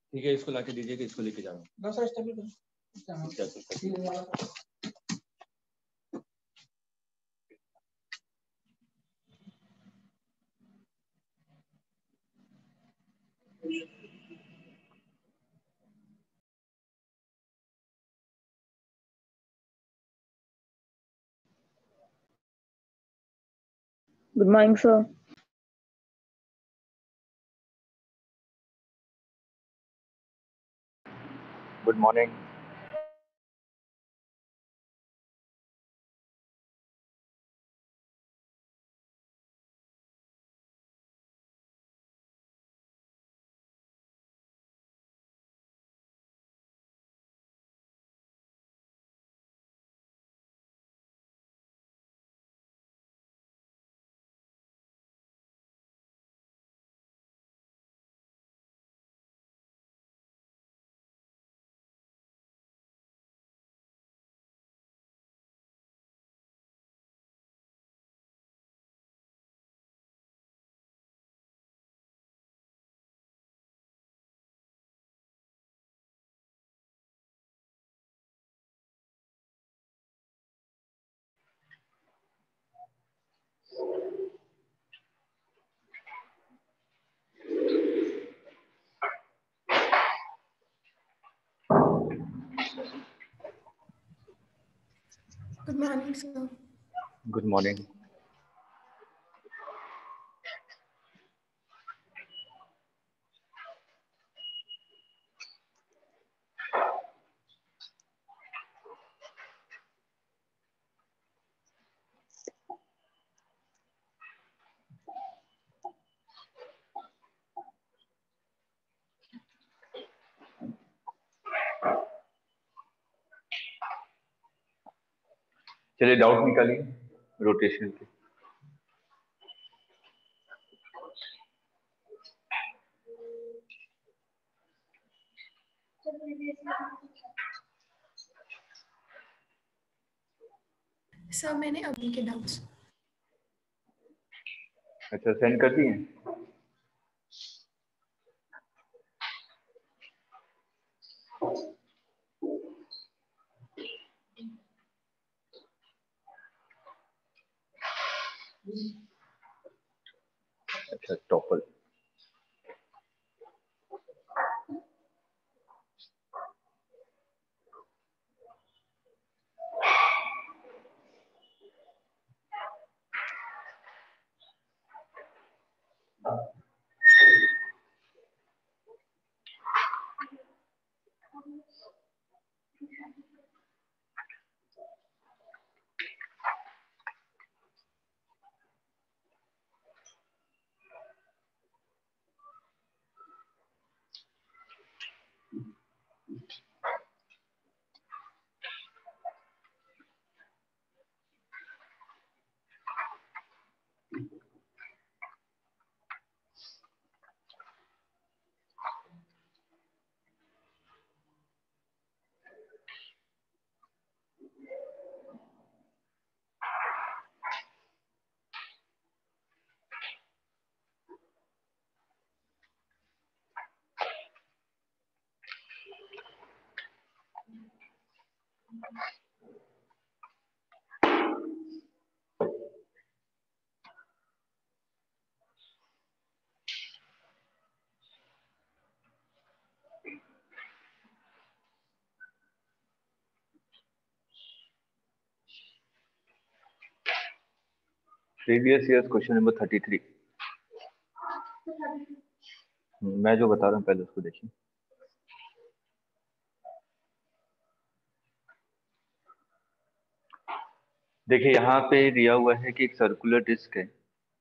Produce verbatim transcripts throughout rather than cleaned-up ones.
ठीक है, इसको लाके दीजिए कि इसको लेके जाऊँ। Good morning, sir. Good morning. Good morning, sir. Good morning. चलिए डाउट निकालिए रोटेशन के। सर मैंने अभी के डाउट्स अच्छा सेंड कर दिए। अच्छा टॉपल previous year question number thirty three. मैं जो बता रहा हूँ पहले उसको देखिए। देखिए यहाँ पे दिया हुआ है कि एक सर्कुलर डिस्क है।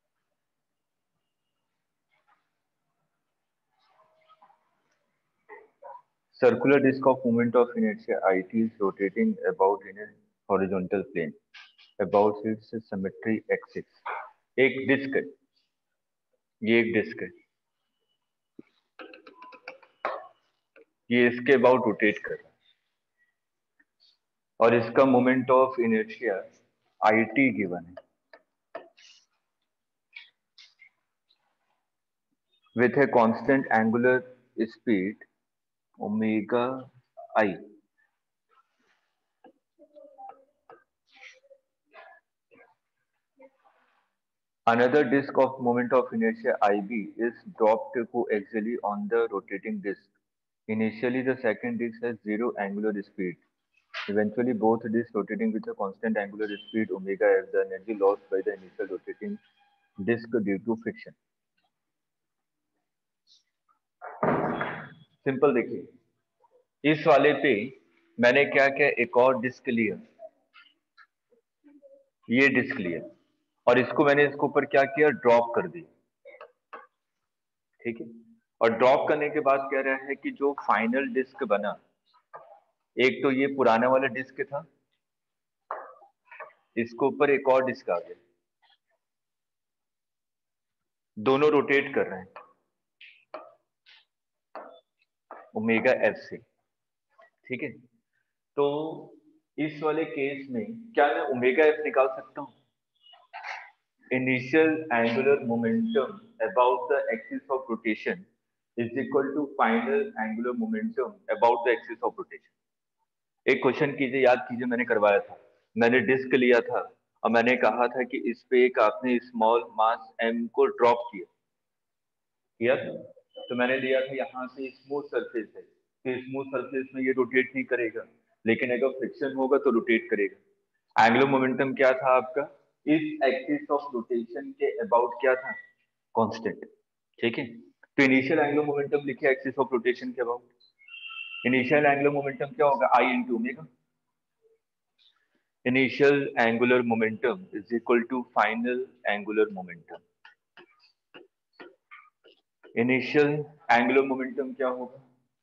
Circular disk of moment of inertia it is rotating about in a horizontal plane about its symmetry axis। एक डिस्क है, ये एक डिस्क है, ये इसके अबाउट रोटेट कर रहा है और इसका moment of inertia it given है with a constant angular speed omega I. Another disk of moment of inertia I B is dropped coaxially on the rotating disk. Initially, the second disk has zero angular speed. Eventually, both disks rotating with a constant angular speed omega f, the energy lost by the initial rotating disk due to friction. Simple देखिए, इस वाले पे मैंने क्या किया, एक और disc लिया, ये डिस्क लिया और इसको मैंने इसके ऊपर क्या किया, ड्रॉप कर दी। ठीक है, और ड्रॉप करने के बाद कह रहा है कि जो फाइनल डिस्क बना, एक तो ये पुराना वाला डिस्क था, इसके ऊपर एक और डिस्क आ गया, दोनों रोटेट कर रहे हैं ओमेगा एफ से। ठीक है, तो इस वाले केस में क्या मैं ओमेगा एफ निकाल सकता हूं? Initial angular momentum about the axis of rotation is equal to final angular momentum about the axis of rotation. एक क्वेश्चन कीजिए, याद कीजिए, मैंने करवाया था, मैंने डिस्क लिया था और मैंने कहा था कि इस पे एक आपने स्मॉल मास एम को ड्रॉप किया किया था, तो मैंने लिया था यहाँ से स्मूथ सरफेस है, तो स्मूथ सरफेस में ये रोटेट नहीं करेगा, लेकिन अगर फ्रिक्शन होगा तो रोटेट करेगा। एंगुलर मोमेंटम क्या था आपका, इस एक्सिस ऑफ रोटेशन के अबाउट क्या था, कांस्टेंट। ठीक है, तो इनिशियल एंगुलर मोमेंटम लिखे एक्सिस ऑफ रोटेशन के अबाउट, इनिशियल एंगुलर मोमेंटम क्या होगा, I into omega. Initial angular momentum is equal to final angular momentum. Initial angular momentum क्या होगा,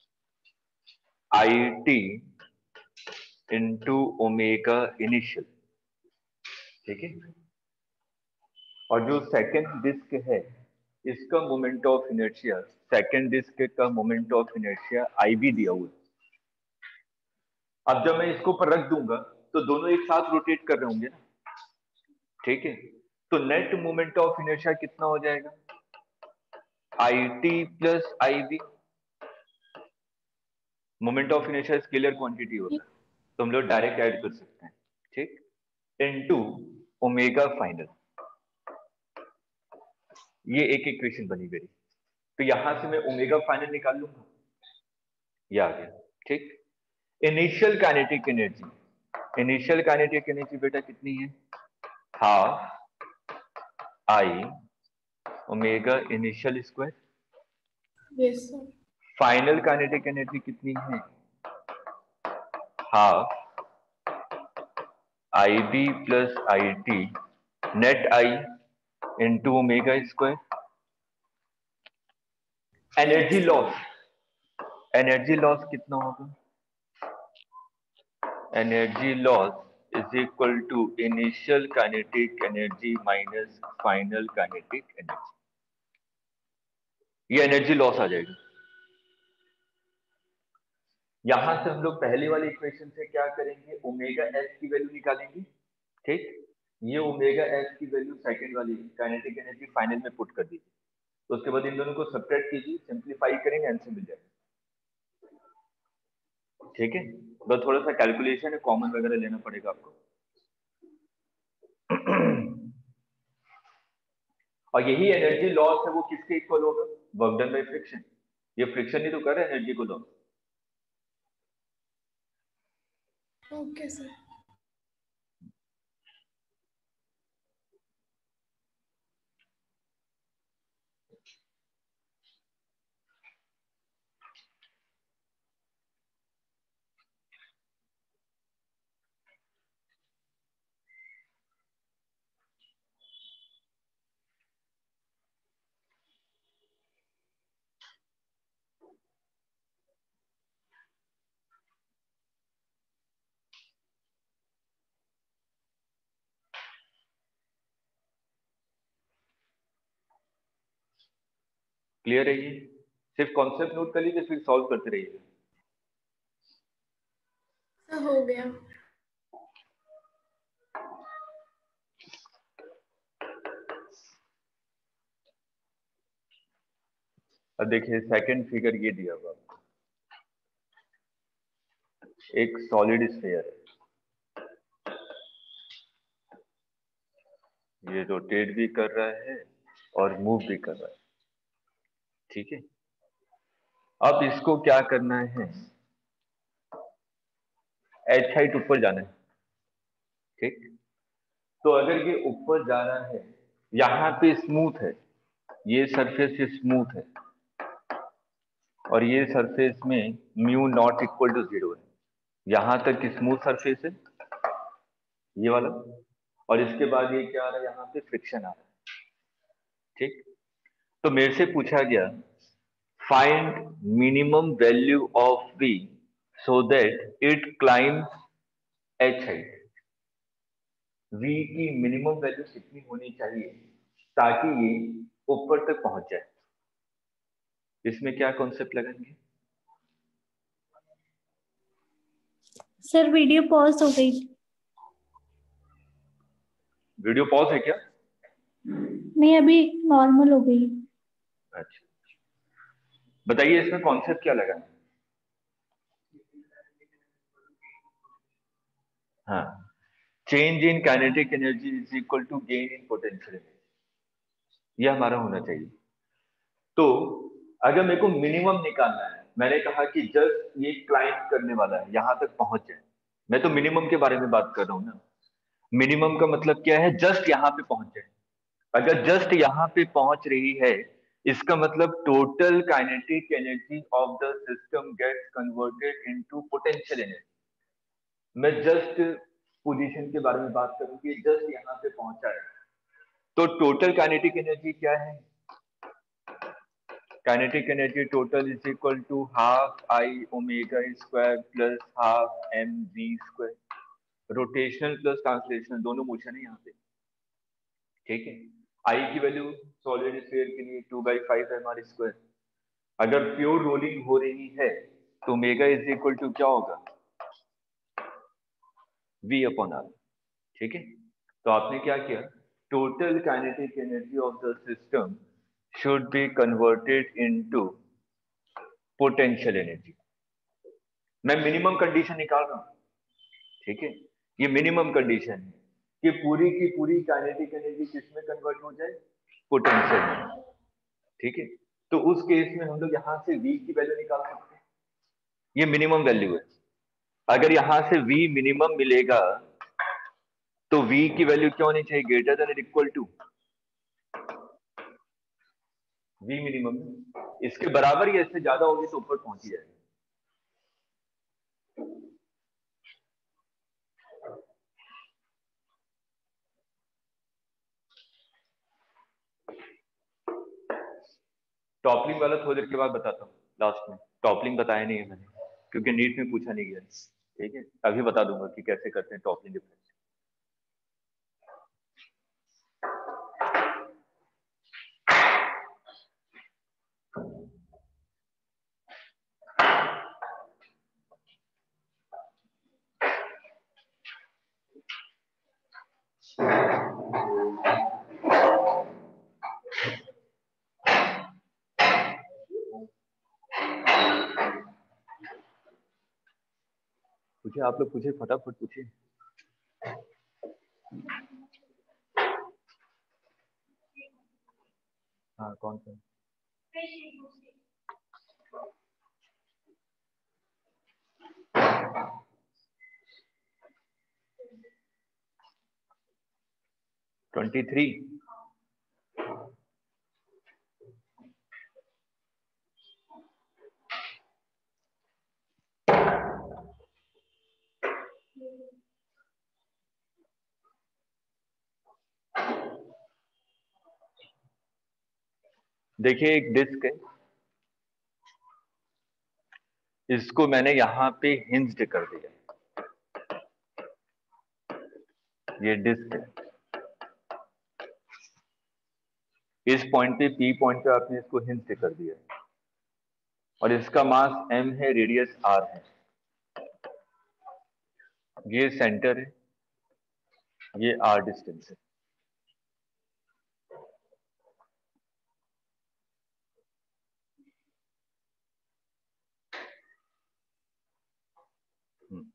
I T into omega initial। ठीक है, और जो सेकेंड डिस्क है इसका moment of inertia, second disk का moment of inertia I B दिया हुआ है। अब जब मैं इसको पर रख दूंगा तो दोनों एक साथ रोटेट कर रहे होंगे ना। ठीक है, तो नेट मोमेंट ऑफ इनर्शिया कितना हो जाएगा, I T plus I B. Moment of inertia scalar quantity होता है, तो हम लोग डायरेक्ट ऐड कर सकते हैं। ठीक, इनटू ओमेगा फाइनल, ये एक इक्वेशन बनी मेरी, तो यहां से मैं ओमेगा फाइनल निकाल लूंगा, ये आ गया। ठीक, initial kinetic energy, initial kinetic energy बेटा कितनी है, half I omega initial square. Yes sir. Final kinetic energy कितनी है, half I B plus I T net I into omega square. Energy loss, energy loss कितना होगा, energy loss is equal to initial kinetic energy minus final kinetic energy, ये energy loss आ जाएगा। यहां से हम लोग पहले वाले इक्वेशन से क्या करेंगे, ओमेगा एस की वैल्यू निकालेंगे। ठीक, ये ओमेगा एस की वैल्यू सेकंड वाली काइनेटिक एनर्जी फाइनल में पुट कर दीजिए, तो उसके बाद इन दोनों को सब्ट्रैक्ट कीजिए, सिंपलीफाई करेंगे, आंसर मिल जाएगा। ठीक है, बस थोड़ा सा कैलकुलेशन है, कॉमन वगैरह लेना पड़ेगा आपको। और यही एनर्जी लॉस है वो किसके इक्वल होगा, वर्क डन बाय फ्रिक्शन। ये फ्रिक्शन ही तो कर रहा है एनर्जी को लॉस। Okay sir. क्लियर है, ये सिर्फ कॉन्सेप्ट नोट कर लीजिए, फिर सॉल्व करते रहिए। सर हो गया। अब देखिए सेकंड फिगर ये दिया हुआ आपको, एक सॉलिड स्फीयर है, ये रोटेट भी कर रहा है और मूव भी कर रहा है, ठीक है। अब इसको क्या करना है, एच हाइट ऊपर जाना है, ठीक। तो अगर ये ऊपर जा रहा है, यहाँ पे स्मूथ है, ये सरफेस स्मूथ है और ये सरफेस में mu not equal to zero है, यहां तक स्मूथ सरफेस है ये वाला, और इसके बाद ये क्या आ रहा है, यहाँ पे फ्रिक्शन आ रहा है, ठीक। तो मेरे से पूछा गया find minimum value of v so that it climbs h height. v की मिनिमम वैल्यू कितनी होनी चाहिए ताकि ये ऊपर तक पहुंच जाए। इसमें क्या कॉन्सेप्ट लगाएंगे? सर वीडियो पॉज हो गई। वीडियो पॉज है क्या? नहीं, अभी नॉर्मल हो गई। अच्छा, बताइए इसमें कॉन्सेप्ट क्या लगा? हाँ, change in kinetic energy is equal to gain in potential energy, यह हमारा होना चाहिए। तो अगर मेरे को मिनिमम निकालना है, मैंने कहा कि जस्ट ये क्लाइंब करने वाला है, यहां तक पहुंच जाए, मैं तो मिनिमम के बारे में बात कर रहा हूं ना। मिनिमम का मतलब क्या है, जस्ट यहां पे पहुंच जाए। अगर जस्ट यहां पे पहुंच रही है, इसका मतलब total kinetic energy of the system gets converted into potential energy. मैं जस्ट पोजीशन के बारे में बात करूं कि जस्ट यहां पे पहुंचा है, तो टोटल काइनेटिक एनर्जी क्या है? Kinetic energy total is equal to half I omega square plus half M V square. Rotational plus translational दोनों मोशन है यहाँ पे, ठीक है। आई की वैल्यू सॉलिड स्फीयर के लिए two by five M R square. अगर प्योर रोलिंग हो रही है तो ओमेगा इज इक्वल टू क्या होगा, वी अपॉन आर, ठीक है। तो आपने क्या किया, total kinetic energy of the system should be converted into potential energy. मैं मिनिमम कंडीशन निकाल रहा हूं, ठीक है। ये मिनिमम कंडीशन है कि पूरी की पूरी काइनेटिक एनर्जी किसमें कन्वर्ट हो जाए, पोटेंशियल में, ठीक है। तो उस केस में हम लोग यहां से v की वैल्यू निकाल सकते हैं, ये मिनिमम वैल्यू है। अगर यहां से v मिनिमम मिलेगा तो v की वैल्यू क्या होनी चाहिए, greater than equal to v minimum. इसके बराबर या इससे ज्यादा होगी तो ऊपर पहुंच जाएगा। टॉपलिंग वाला थोड़ी देर के बाद बताता हूँ, लास्ट में। टॉपलिंग बताया नहीं है मैंने, क्योंकि नीट में पूछा नहीं गया, ठीक है। अभी बता दूंगा कि कैसे करते हैं टॉपलिंग डिफरेंस। पूछे आप लोग, पूछे फटाफट पूछे। हाँ, कौन सा? Twenty three. देखिए एक डिस्क है, इसको मैंने यहां पे हिंज्ड कर दिया, ये डिस्क है। इस पॉइंट पे, पी पॉइंट पे आपने इसको हिंज्ड कर दिया और इसका मास m है, रेडियस r है। ये सेंटर है, ये r डिस्टेंस है। हम्म।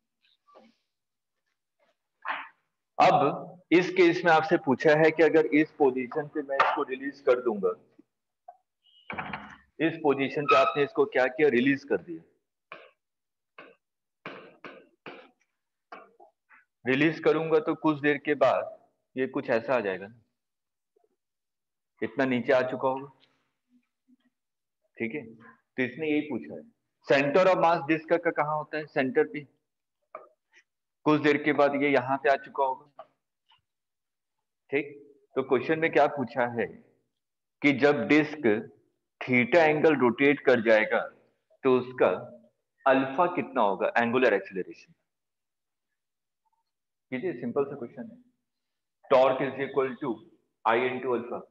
अब इस केस में आपसे पूछा है कि अगर इस पोजीशन पे मैं इसको रिलीज कर दूंगा, इस पोजीशन पे आपने इसको क्या किया, रिलीज कर दिया। रिलीज करूंगा तो कुछ देर के बाद ये कुछ ऐसा आ जाएगा, इतना नीचे आ चुका होगा। ठीक है, तो इसने यही पूछा है सेंटर ऑफ मास डिस्क का कहाँ होता है, सेंटर पे। कुछ देर के बाद ये यहां पे आ चुका होगा। ठीक, तो क्वेश्चन में क्या पूछा है कि जब डिस्क थीटा एंगल रोटेट कर जाएगा तो उसका अल्फा कितना होगा, एंगुलर एक्सीलरेशन। कीजिए, सिंपल सा क्वेश्चन है। Torque is equal to I into alpha.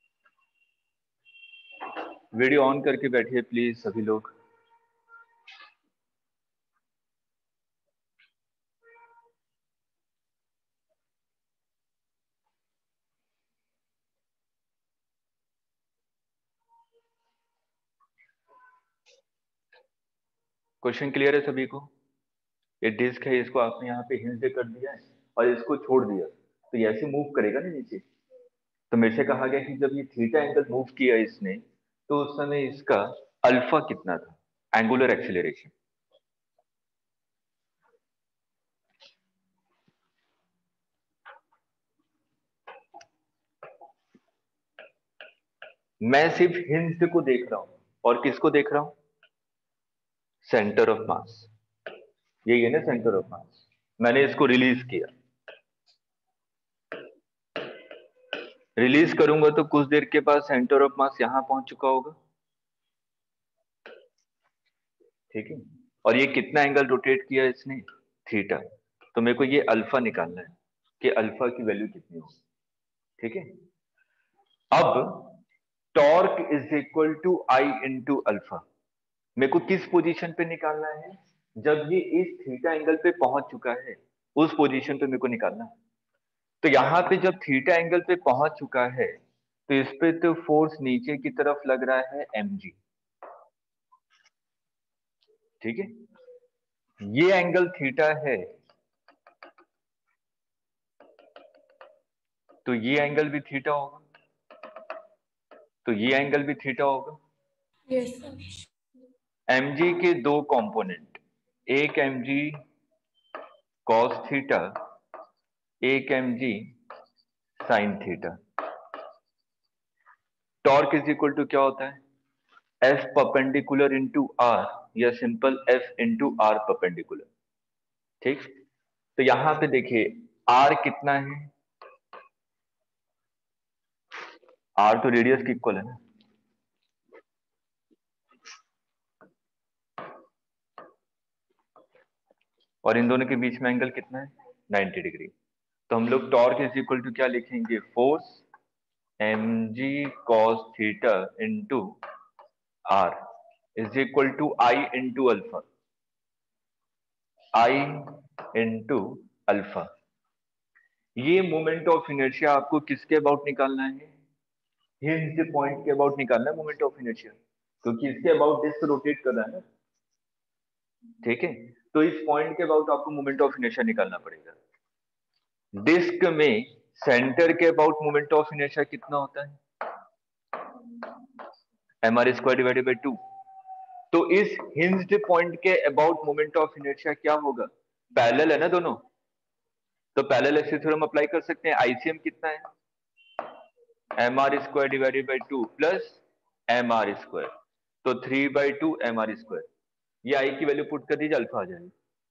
Video on करके बैठिए प्लीज सभी लोग। क्वेश्चन क्लियर है सभी को? ये डिस्क है, इसको आपने यहाँ पे हिंज कर दिया है और इसको छोड़ दिया, तो ये ऐसे मूव करेगा ना नीचे। तो मेरे से कहा गया कि जब ये थीटा एंगल मूव किया इसने, तो उस समय इसका अल्फा कितना था, एंगुलर एक्सीलरेशन। मैं सिर्फ हिंज को देख रहा हूं और किसको देख रहा हूं, सेंटर ऑफ मास। यही है ना सेंटर ऑफ मास। मैंने इसको रिलीज किया, रिलीज करूंगा तो कुछ देर के बाद सेंटर ऑफ मास यहां पहुंच चुका होगा। ठीक है, और ये कितना एंगल रोटेट किया इसने, थीटा। तो मेरे को ये अल्फा निकालना है कि अल्फा की वैल्यू कितनी होगी। ठीक है, अब torque is equal to I into alpha. मेरे को किस पोजीशन पे निकालना है, जब ये इस थीटा एंगल पे पहुंच चुका है, उस पोजीशन पे मेरे को निकालना है। तो यहां पे जब थीटा एंगल पे पहुंच चुका है तो इस पे तो फोर्स नीचे की तरफ लग रहा है एमजी। ठीक है, ये एंगल थीटा है तो ये एंगल भी थीटा होगा, तो ये एंगल भी थीटा होगा। Yes sir. एमजी के दो कंपोनेंट, एक एमजी कॉस थीटा, एक MG sine theta. Torque is equal to क्या होता है, एफ परपेंडिकुलर इंटू आर, या simple F into R perpendicular. ठीक, तो यहां पे देखिए आर कितना है, आर तो रेडियस के इक्वल है ना। और इन दोनों के बीच में एंगल कितना है, नाइंटी डिग्री। तो हम लोग टॉर्क इज इक्वल टू क्या लिखेंगे, force M G cos theta into R is equal to I into alpha, I into alpha. ये मोमेंट ऑफ इनर्शिया आपको किसके अबाउट निकालना है, हिंज पॉइंट के अबाउट निकालना है मोमेंट ऑफ इनर्शिया, क्योंकि इसके अबाउट डिस्क रोटेट कर रहा है ना। ठीक है, तो इस पॉइंट के अबाउट आपको मोमेंट ऑफ इनर्शिया निकालना पड़ेगा। डिस्क में सेंटर के अबाउट मोमेंट ऑफ इनर्शिया कितना होता है, M R square divided by two. तो इस हिंज्ड पॉइंट के अबाउट मोमेंट ऑफ इनर्शिया क्या होगा, पैरेलल है ना दोनों, तो पैरेलल एक्सिस थ्योरम अप्लाई कर सकते हैं। आईसीएम कितना है, M R square divided by two plus M R square, तो three by two M R square. ये आई की वैल्यू पुट कर दीजिए, अल्फा आ जाएगा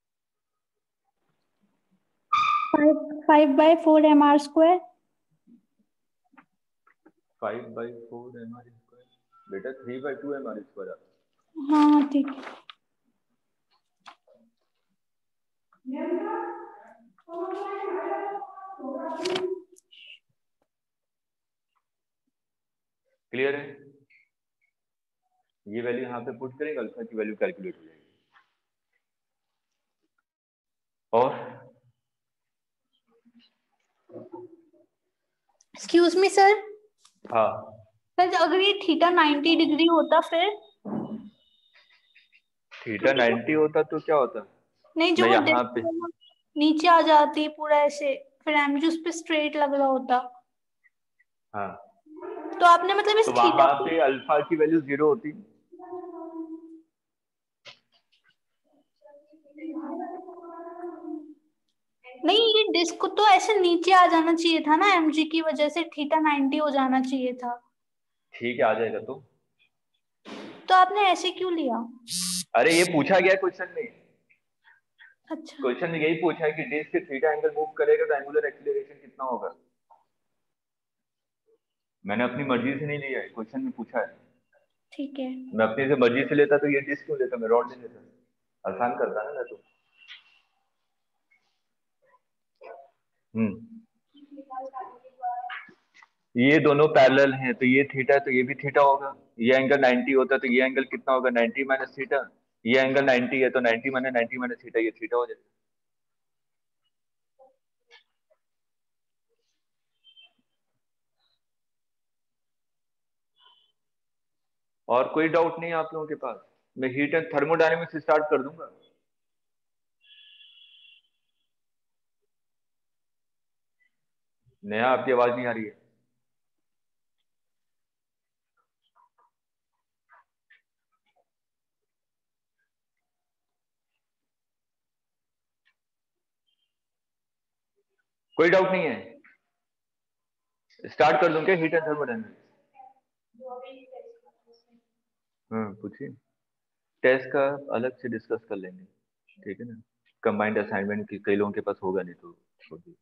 five five by four M R square. Five by four M R square, बेटा three by two M R square आता है। हाँ ठीक है। क्लियर है, ये वैल्यू यहाँ पे पुट करेंगे, अल्फा की वैल्यू कैलकुलेट हो जाएगी। और एक्सक्यूज मी सर, हाँ, सर अगर ये थीटा नाइंटी डिग्री होता फिर, थीटा नाइंटी होता तो क्या होता, नहीं जो मैं वो यहाँ पे डिस्क नीचे आ जाती पूरा ऐसे फिर एम जी उस पे स्ट्रेट लग रहा होता। हाँ, तो आपने मतलब इस तो थीटा वहां पे अल्फा की वैल्यू जीरो होती। नहीं, ये डिस्क तो ऐसे नीचे आ जाना चाहिए था ना, एमजी की वजह से थीटा नाइंटी हो जाना चाहिए था। ठीक है, आ जाएगा। तो तो आपने ऐसे क्यों लिया? अरे ये पूछा गया क्वेश्चन में। अच्छा क्वेश्चन में यही पूछा है कि डिस्क थीटा एंगल मूव करेगा तो एंगुलर एक्सीलरेशन कितना होगा। मैंने अपनी मर्जी से नहीं लिया है, क्वेश्चन में पूछा है। ठीक है। मैं अपनी से मर्जी से लेता तो ये डिस्क क्यों लेता, मैं रॉड ले लेता। आसान करता ना मैं तो। हम्म ये दोनों पैरेलल हैं, तो ये थीटा तो ये भी थीटा होगा। ये एंगल नाइंटी होता तो ये एंगल कितना होगा, नाइंटी माइनस थीटा। ये एंगल नाइंटी है तो ninety minus ninety minus theta, ये थीटा हो जाएगा। और कोई डाउट नहीं आप लोगों के पास? मैं हीट एंड थर्मोडायनेमिक्स स्टार्ट कर दूंगा। नया, आपकी आवाज नहीं आ रही है। कोई डाउट नहीं है? स्टार्ट कर दूं क्या हीट एंड थर्मोडायनेमिक्स? हाँ पूछिए। टेस्ट का अलग से डिस्कस कर लेंगे, ठीक है ना। कंबाइंड असाइनमेंट की कई लोगों के पास होगा नहीं तो छोड़ दीजिए।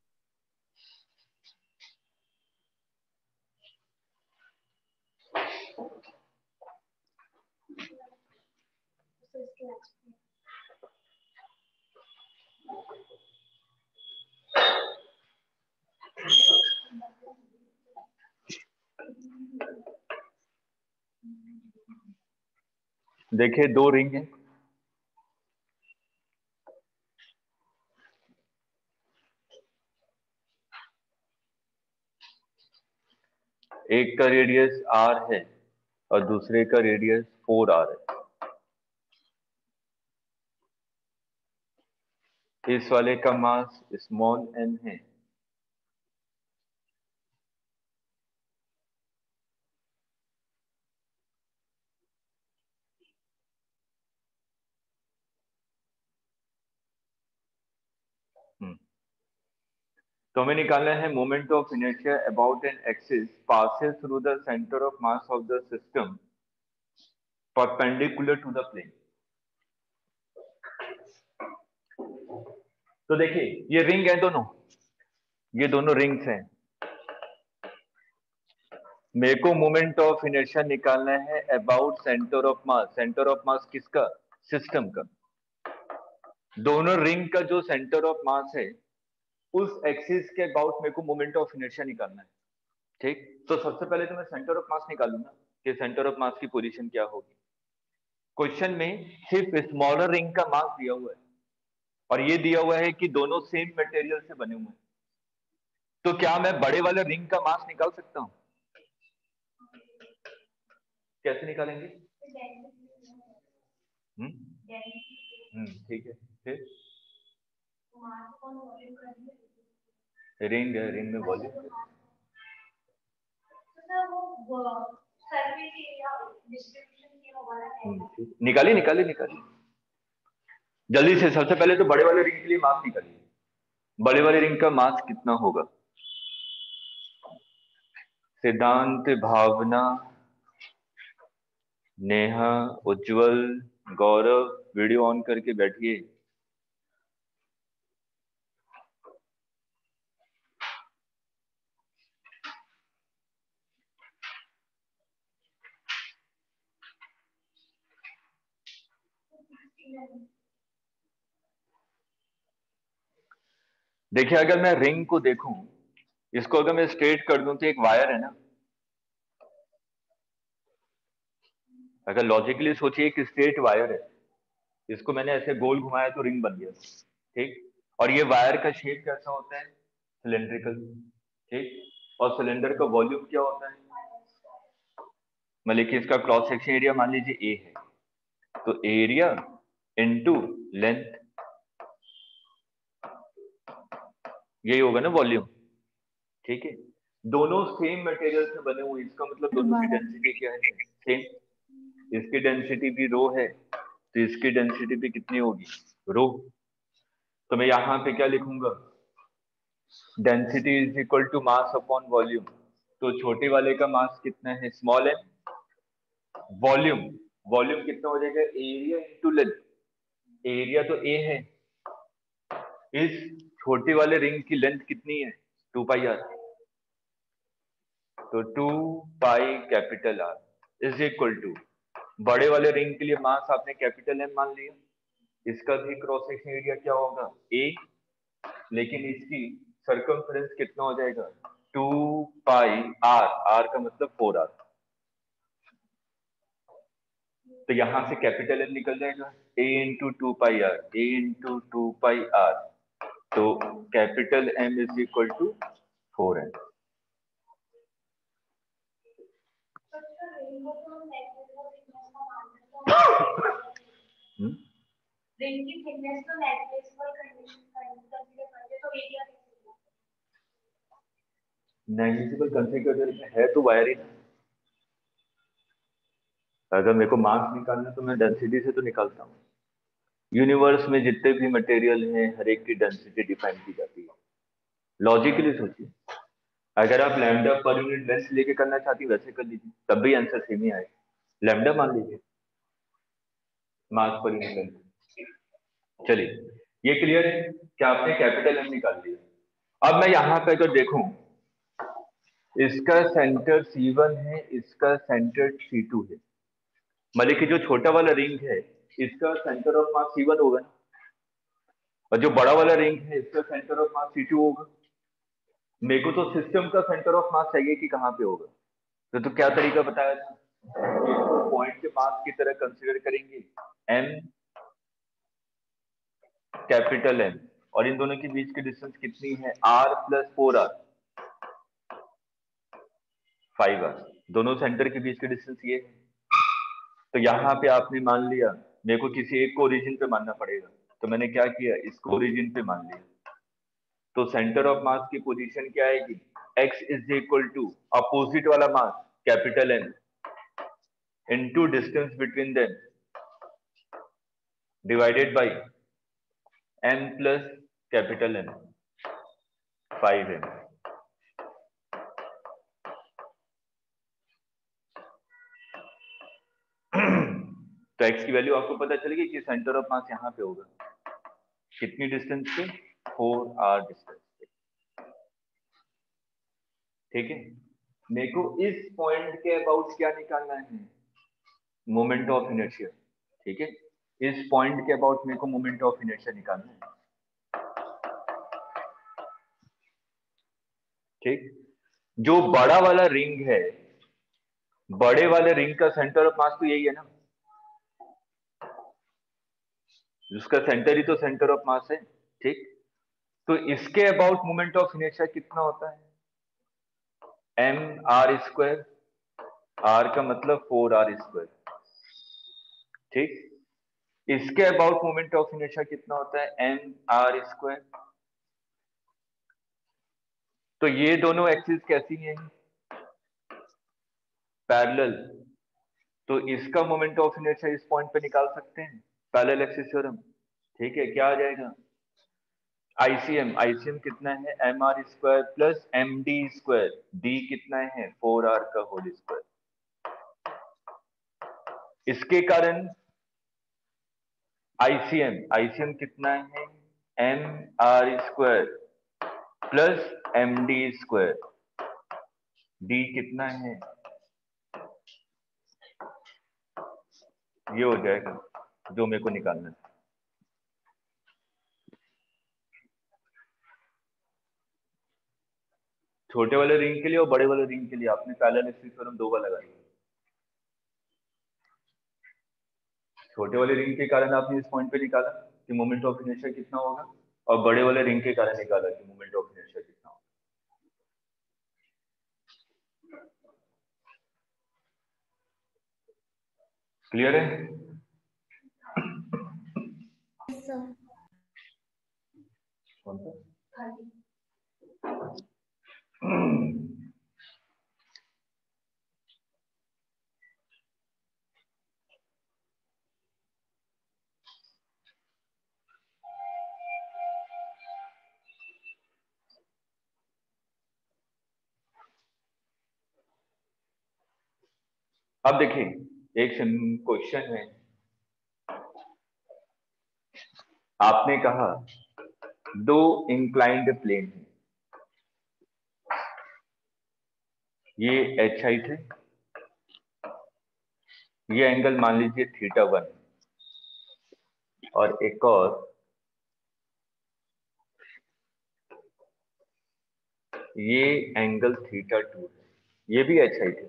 देखिए दो रिंग है, एक का रेडियस आर है और दूसरे का रेडियस फोर आर है। इस वाले का मास स्मॉल एन है, तो हमें निकालना है moment of inertia about an axis passes through the centre of mass of the system perpendicular to the plane. तो देखिए ये रिंग है दोनों, ये दोनों रिंग्स हैं। मेरे को मोमेंट ऑफ इनर्शिया निकालना है about centre of mass. Centre of mass किसका? सिस्टम का। दोनों रिंग का जो सेंटर ऑफ मास है उस एक्सिस के अबाउट मेरे को मोमेंट ऑफ इनर्शिया निकालना है। ठीक, तो सबसे पहले तो मैं सेंटर ऑफ मास निकालूंगा कि सेंटर ऑफ मास की पोजीशन क्या होगी। क्वेश्चन में सिर्फ स्मॉलर रिंग का मास दिया हुआ है और ये दिया हुआ है कि दोनों सेम मटेरियल से बने हुए हैं। तो क्या मैं बड़े वाले रिंग का मास निकाल सकता हूं? कैसे निकालेंगे? हम्म हम्म ठीक है। फिर रिंग है, रिंग में वॉल्यूम निकालिए निकालिए निकालिए जल्दी से। सबसे पहले तो बड़े वाले रिंग के लिए मास निकालिए। बड़े वाले रिंग का मास कितना होगा? सिद्धांत, भावना, नेहा, उज्जवल, गौरव वीडियो ऑन करके बैठिए। देखिए अगर मैं रिंग को देखूं, इसको अगर मैं स्ट्रेट कर दूं तो एक वायर है ना। अगर लॉजिकली सोचिए एक स्ट्रेट वायर है, इसको मैंने ऐसे गोल घुमाया तो रिंग बन गया। ठीक, और ये वायर का शेप कैसा होता है? सिलेंड्रिकल। ठीक, और सिलेंडर का वॉल्यूम क्या होता है? मान लीजिए इसका क्रॉस सेक्शन एरिया मान लीजिए ए है, तो एरिया इनटू लेंथ। यही होगा ना वॉल्यूम, ठीक है। दोनों सेम मटेरियल से बने हुए, इसका मतलब दोनों की डेंसिटी क्या है, सेम। इसकी डेंसिटी भी रो है, तो इसकी डेंसिटी भी कितनी होगी, रो। तो मैं यहाँ पे क्या लिखूंगा, density is equal to mass upon volume. तो छोटे वाले का मास कितना है, स्मॉल है, वॉल्यूम वॉल्यूम कितना हो जाएगा, एरिया इंटू लेंथ। एरिया तो ए है, इस छोटे वाले रिंग की लेंथ कितनी है, टू पाई आर। तो two pi capital R is equal to, बड़े वाले रिंग के लिए मास आपने कैपिटल एम मान लिया, इसका भी क्रॉस सेक्शन एरिया क्या होगा, ए, लेकिन इसकी सर्कमफ्रेंस कितना हो जाएगा, टू पाई आर, आर का मतलब फोर आर। तो यहां से कैपिटल एम निकल जाएगा, A into two pi R, A into two pi R. तो capital M is equal to four M. Ring की थिकनेस तो नेग्लिजिबल कंडीशन कंसीडर करते तो एरिया नेग्लिजिबल कंसीडर है तो वायर ही। अगर मेरे को मास निकालना तो मैं डेंसिटी से तो निकालता हूँ। यूनिवर्स में जितने भी मटेरियल हैं हर एक की डेंसिटी डिफाइन की जाती है। लॉजिकली सोचिए, अगर आप लैम्डा पर यूनिट लेंथ लेके करना चाहती वैसे कर लीजिए, तब भी आंसर सेम ही आएगा। लैम्डा मान लीजिए मास पर यूनिट लेंथ। चलिए ये क्लियर है कि आपने कैपिटल एम निकाल लिया। अब मैं यहाँ पे अगर देखूं, इसका सेंटर सी वन है, इसका सेंटर सी टू है, मतलब कि जो छोटा वाला रिंग है इसका centre of mass C one होगा ना, और जो बड़ा वाला रिंग है इसका centre of mass C two होगा। मेरे को तो सिस्टम का सेंटर ऑफ मास चाहिए कि कहाँ पे होगा। तो, तो क्या तरीका बताया था, इसको पॉइंट के मास की तरह कंसीडर करेंगे, एम कैपिटल एम, और इन दोनों के बीच की डिस्टेंस कितनी है, R plus four R, five R. दोनों सेंटर के बीच की डिस्टेंस ये है। तो यहाँ पे आपने मान लिया, मेरे को किसी एक को ओरिजिन पे मानना पड़ेगा, तो मैंने क्या किया, इसको ओरिजिन पे मान लिया। तो सेंटर ऑफ मास की पोजीशन क्या आएगी, x is equal to opposite वाला mass capital N into distance between them divided by m plus capital N, five M. तो x की वैल्यू आपको पता चलेगी कि सेंटर ऑफ मास यहाँ पे होगा, कितनी डिस्टेंस पे, फोर आर डिस्टेंस पे, ठीक है। मेरे को इस पॉइंट के अबाउट क्या निकालना है, मोमेंट ऑफ इनर्शिया, ठीक है। इस पॉइंट के अबाउट मेरे को मोमेंट ऑफ इनर्शिया निकालना है, ठीक। जो बड़ा वाला रिंग है, बड़े वाले रिंग का सेंटर ऑफ मास तो यही है ना, जिसका सेंटर ही तो सेंटर ऑफ मास है, ठीक। तो इसके अबाउट मोमेंट ऑफ इनर्शिया कितना होता है, एम आर स्क्वायर, आर का मतलब फोर आर स्क्वायर, ठीक। इसके अबाउट मोमेंट ऑफ इनर्शिया कितना होता है, एम आर स्क्वायर। तो ये दोनों एक्सिस कैसी हैं, पैरेलल। तो इसका मोमेंट ऑफ इनर्शिया इस पॉइंट पे निकाल सकते हैं, पैरेलल एक्सिस थ्योरम, ठीक है। क्या आ जाएगा, आईसीएम, आईसीएम कितना है, M R square plus M D square, D कितना है, फोर आर का होल स्क्वायर। इसके कारण आईसीएम, आईसीएम कितना है, M R square plus M D square, D कितना है, ये हो जाएगा जो मेरे को निकालना है। छोटे वाले रिंग के लिए और बड़े वाले रिंग के लिए आपने पैरेलल एक्सिस थ्योरम दो बार लगाई। छोटे वाले रिंग के कारण आपने इस पॉइंट पे निकाला कि मोमेंट ऑफ इनर्शिया कितना होगा, और बड़े वाले रिंग के कारण निकाला कि मोमेंट ऑफ इनर्शिया कितना होगा। क्लियर है? Yes, sir. कौन सा? अब देखिए एक क्वेश्चन है, आपने कहा दो इंक्लाइंड प्लेन है, ये एच हाइट है, ये एंगल मान लीजिए थीटा वन, और एक और ये एंगल थीटा टू है, ये भी एच हाइट है,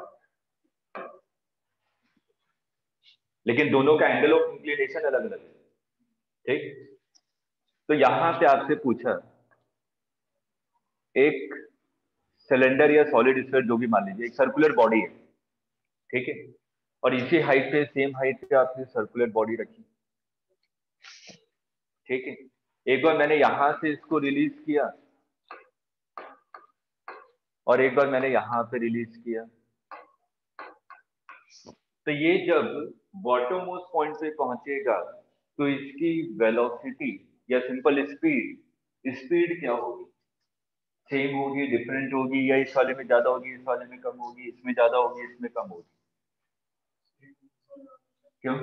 लेकिन दोनों का एंगल ऑफ इंक्लिनेशन अलग अलग है। ठीक, तो यहां से आपसे पूछा एक सिलेंडर या सॉलिड स्फीयर जो भी मान लीजिए, एक सर्कुलर बॉडी है, ठीक है, और इसी हाइट पे, सेम हाइट पे आपने सर्कुलर बॉडी रखी, ठीक है। एक बार मैंने यहां से इसको रिलीज किया और एक बार मैंने यहां पे रिलीज किया, तो ये जब बॉटम मोस्ट पॉइंट पे पहुंचेगा तो इसकी वेलोसिटी या सिंपल स्पीड स्पीड क्या होगी? सेम होगी, डिफरेंट होगी, या इस वाले में ज्यादा होगी, इस वाले में कम होगी, इसमें ज्यादा होगी, इसमें कम होगी? क्यों?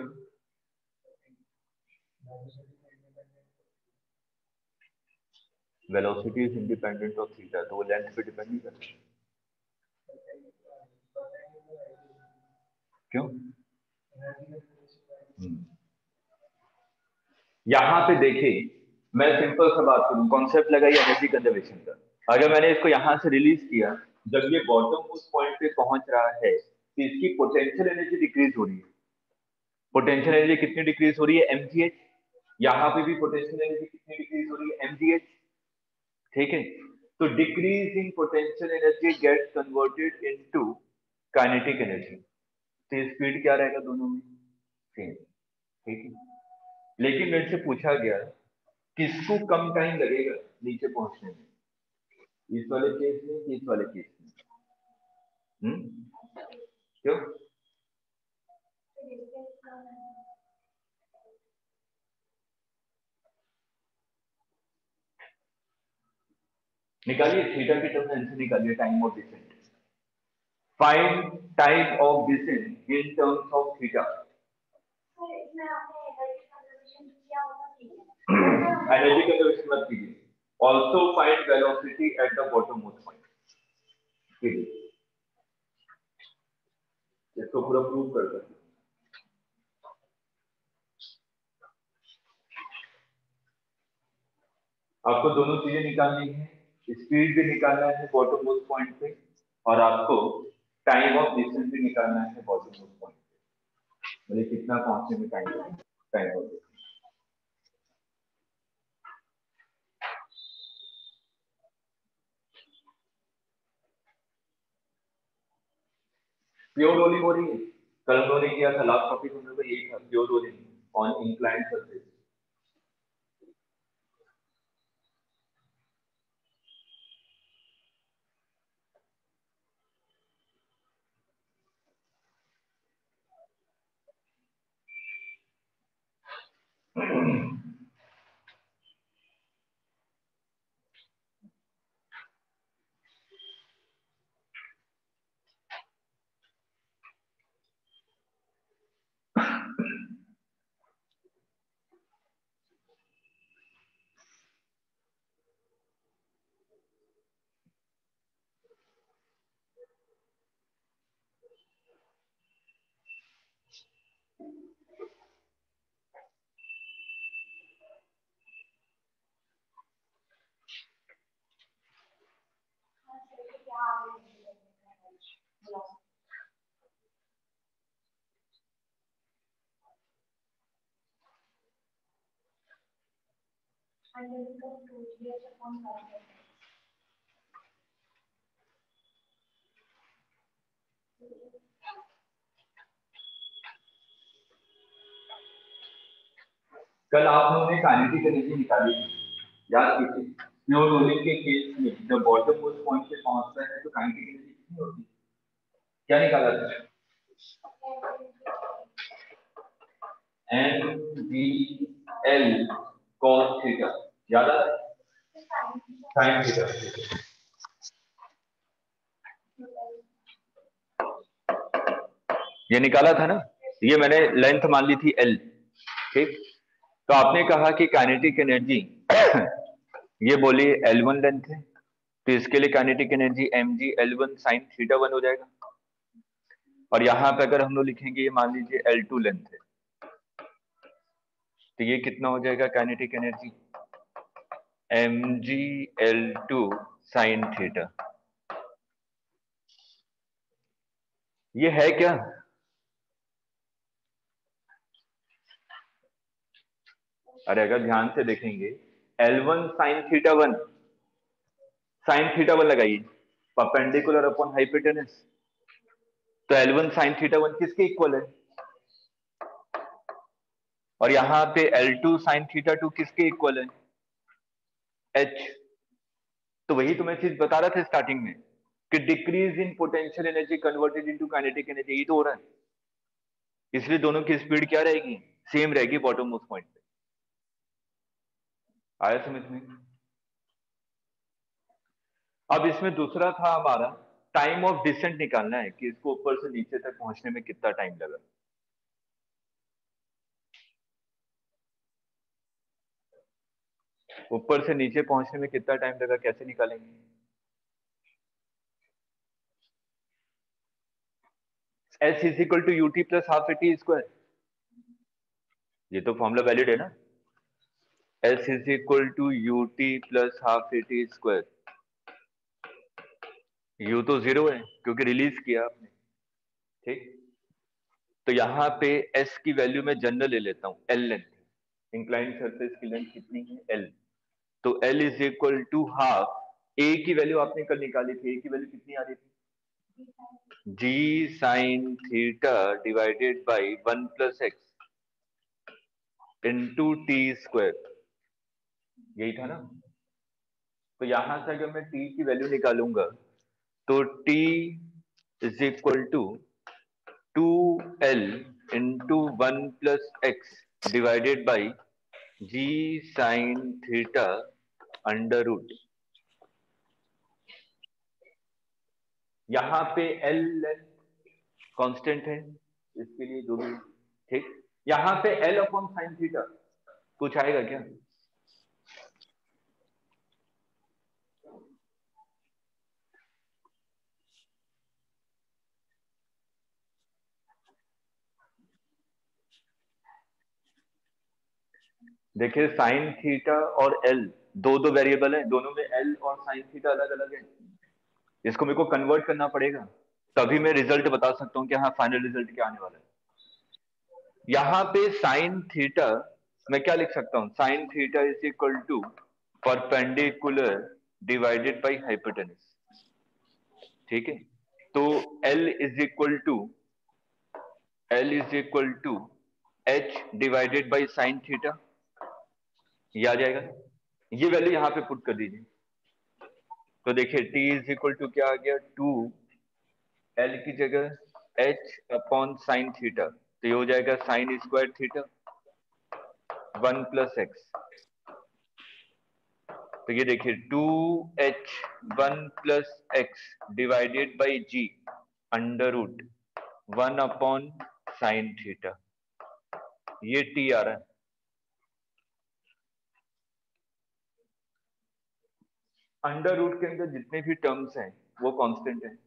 Velocity is independent of theta, तो वो लेंथ पे डिपेंड नहीं करता। क्यों? यहां पे देखिए, मैं सिंपल सा बात करूं, कॉन्सेप्ट लगाइए एनर्जी कंजर्वेशन का। अगर मैंने इसको यहां से रिलीज किया, जब ये बॉटम उस पॉइंट पे पहुंच रहा है तो इसकी पोटेंशियल एनर्जी डिक्रीज हो रही है। पोटेंशियल एनर्जी कितनी डिक्रीज हो रही है? एमजीएच। यहां पे भी पोटेंशियल एनर्जी कितनी डिक्रीज हो रही है? एमजीएच। ठीक है, तो decrease in potential energy gets converted into kinetic energy, तो स्पीड क्या रहेगा दोनों में? सेम। ठीक है, लेकिन मेरे से पूछा गया किसको कम टाइम लगेगा नीचे पहुंचने में, इस वाले केस में कि इस वाले केस में? हम्म क्यों? निकालिए थीटा की टर्म आंसर निकालिए, time of descent. Find time of descent in terms of theta. Energy conservation मत कीजिए, also find velocity at the bottom most point. इसको पूरा प्रूव कर सकते। आपको दोनों चीजें निकालनी है, स्पीड भी निकालना है बॉटम मोस्ट पॉइंट पे, और आपको टाइम ऑफ डिस्टेंस भी निकालना है बॉटम मोस्ट पॉइंट पे, मतलब कितना पहुंचने में टाइम लगेगा, time of distance. Pure rolling हो रही है, कल उन्होंने किया था, लास्ट टॉपिक हम लोग का यही था, pure rolling on inclined surface. कल आप लोगों ने काइनेटिक एनर्जी निकाली, याद कीजिए, स्लो रोलिंग के केस में जब बॉटम मोस्ट पॉइंट पे पहुंचता है तो काइनेटिक एनर्जी कितनी होती है? क्या निकाला था? M V L cos theta, याद है? Sine theta. ये निकाला था ना, ये मैंने लेंथ मान ली थी एल, ठीक। तो आपने कहा कि काइनेटिक एनर्जी ये बोलिए एल वन लेंथ है, तो इसके लिए kinetic energy M G L one sine theta one हो जाएगा। और यहां पे अगर हम लोग लिखेंगे ये मान लीजिए एल टू लेंथ है, तो ये कितना हो जाएगा kinetic energy M G L two sine theta. ये है क्या? अरे अगर ध्यान से देखेंगे L one sine theta one, sine theta one लगाइए परपेंडिकुलर अपॉन हाइपोटेनस, तो L one sine theta one किसके इक्वल है? और यहां पे L two sine theta two किसके इक्वल है? एच। तो वही तो मैं चीज बता रहा था स्टार्टिंग में कि decrease in potential energy converted into kinetic energy, ये तो हो रहा है। इसलिए दोनों की स्पीड क्या रहेगी? सेम रहेगी बॉटम मोस्ट पॉइंट पे। आया समझ में? अब इसमें दूसरा था हमारा टाइम ऑफ डिसेंट निकालना है कि इसको ऊपर से नीचे तक पहुंचने में कितना टाइम लगा। ऊपर से नीचे पहुंचने में कितना टाइम लगा, कैसे निकालेंगे? S is equal to UT plus half A T square, ये तो फॉर्मूला वैलिड है ना। S is equal to UT plus half A T square, U तो जीरो है क्योंकि रिलीज किया आपने, ठीक। तो यहाँ पे एस की वैल्यू मैं जनरल ले लेता हूं, एल लेंथ, इंक्लाइंड सरफेस की लेंथ कितनी है? एल। तो L is equal to half, A की वैल्यू आपने कल निकाली थी, ए की वैल्यू कितनी आ रही थी? G sine theta divided by one plus X into T square, यही था ना। तो यहां से अगर मैं टी की वैल्यू निकालूंगा तो T is equal to two L into one plus X divided by G sine theta under root. यहाँ पे एल लेंथ कांस्टेंट है इसके लिए जो भी, ठीक। यहाँ पे एल अपॉन साइन थीटा कुछ आएगा क्या? देखिए साइन थीटा और एल दो दो वेरिएबल है, दोनों में एल और साइन थीटा अलग अलग है। इसको मेरे को कन्वर्ट करना पड़ेगा, तभी मैं रिजल्ट बता सकता हूँ कि हाँ फाइनल रिजल्ट क्या आने वाला है। यहाँ पे साइन थीटा मैं क्या लिख सकता हूँ? Sine theta is equal to perpendicular divided by hypotenuse, ठीक है। तो L is equal to L is equal to H divided by sine theta, ये आ जाएगा। ये वैल्यू यहाँ पे पुट कर दीजिए, तो देखिए T इज इक्वल टू क्या आ गया? टू L की जगह H अपॉन साइन थीटा, तो ये हो जाएगा sine square theta one plus X. तो ये देखिए two H one plus X divided by G under root one upon sine theta, ये टी आ रहा है। अंडर रूट के अंदर जितने भी टर्म्स हैं वो कांस्टेंट है,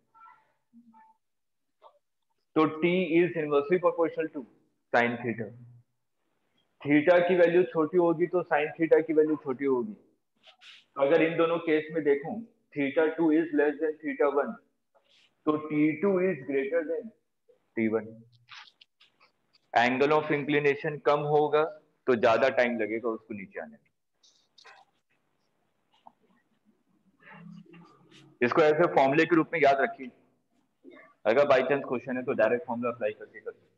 तो T is inversely proportional to sine theta. Theta की वैल्यू छोटी होगी तो साइन थीटा की वैल्यू छोटी होगी। तो अगर इन दोनों केस में देखूं theta two is less than theta one, तो T two is greater than T one. Angle of inclination कम होगा तो ज्यादा टाइम लगेगा उसको नीचे आने में। इसको ऐसे फॉर्मूले के रूप में याद रखिए, अगर बाई चांस क्वेश्चन है तो डायरेक्ट फॉर्मूला अप्लाई करके कर सकते।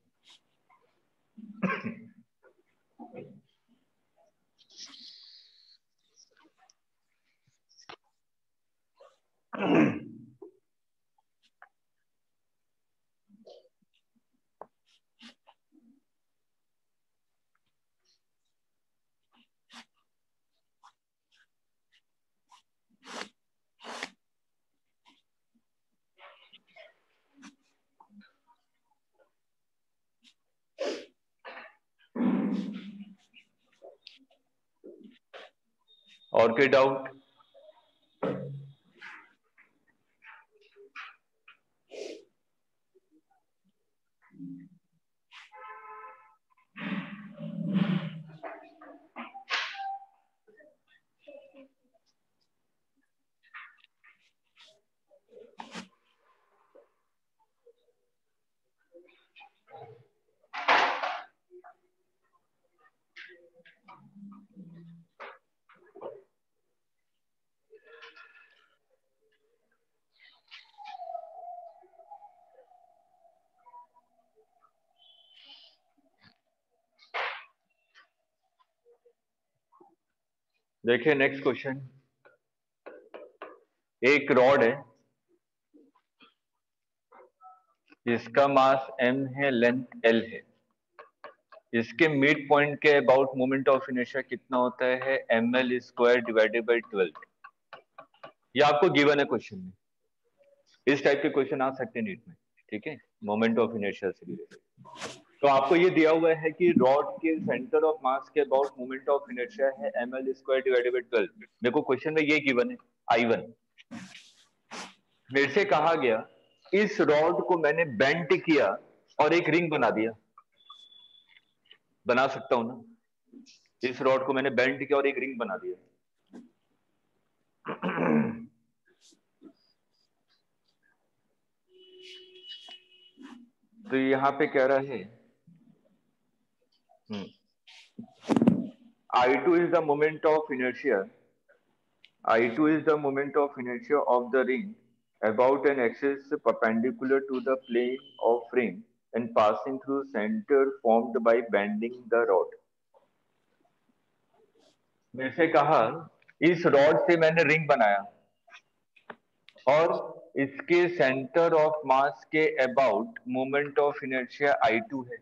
और कोई डाउट? देखिए नेक्स्ट क्वेश्चन। एक रॉड है, इसका मास m है, लेंथ l है। इसके मिड पॉइंट के अबाउट मोमेंट ऑफ इनर्शिया कितना होता है? M L square divided by twelve. ये आपको गिवन है क्वेश्चन में। इस टाइप के क्वेश्चन आ सकते हैं नीट में, ठीक है, मोमेंट ऑफ इनर्शिया से रिलेटेड। तो आपको ये दिया हुआ है कि रॉड के सेंटर ऑफ मास के अबाउट मोमेंट ऑफ इनर्शिया है M L square divided by twelve. मेरे को क्वेश्चन में ये गिवन है आई वन। मेरे से कहा गया इस रॉड को मैंने बेंड किया और एक रिंग बना दिया। बना सकता हूं ना? इस रॉड को मैंने बेंड किया और एक रिंग बना दिया। तो यहां पे कह रहा है I two is the moment of inertia I two is the moment of inertia of the ring about an axis perpendicular to the plane of ring and passing through center formed by bending the rod। मेरे से कहा इस rod से मैंने ring बनाया और इसके centre of mass के about moment of inertia I two है,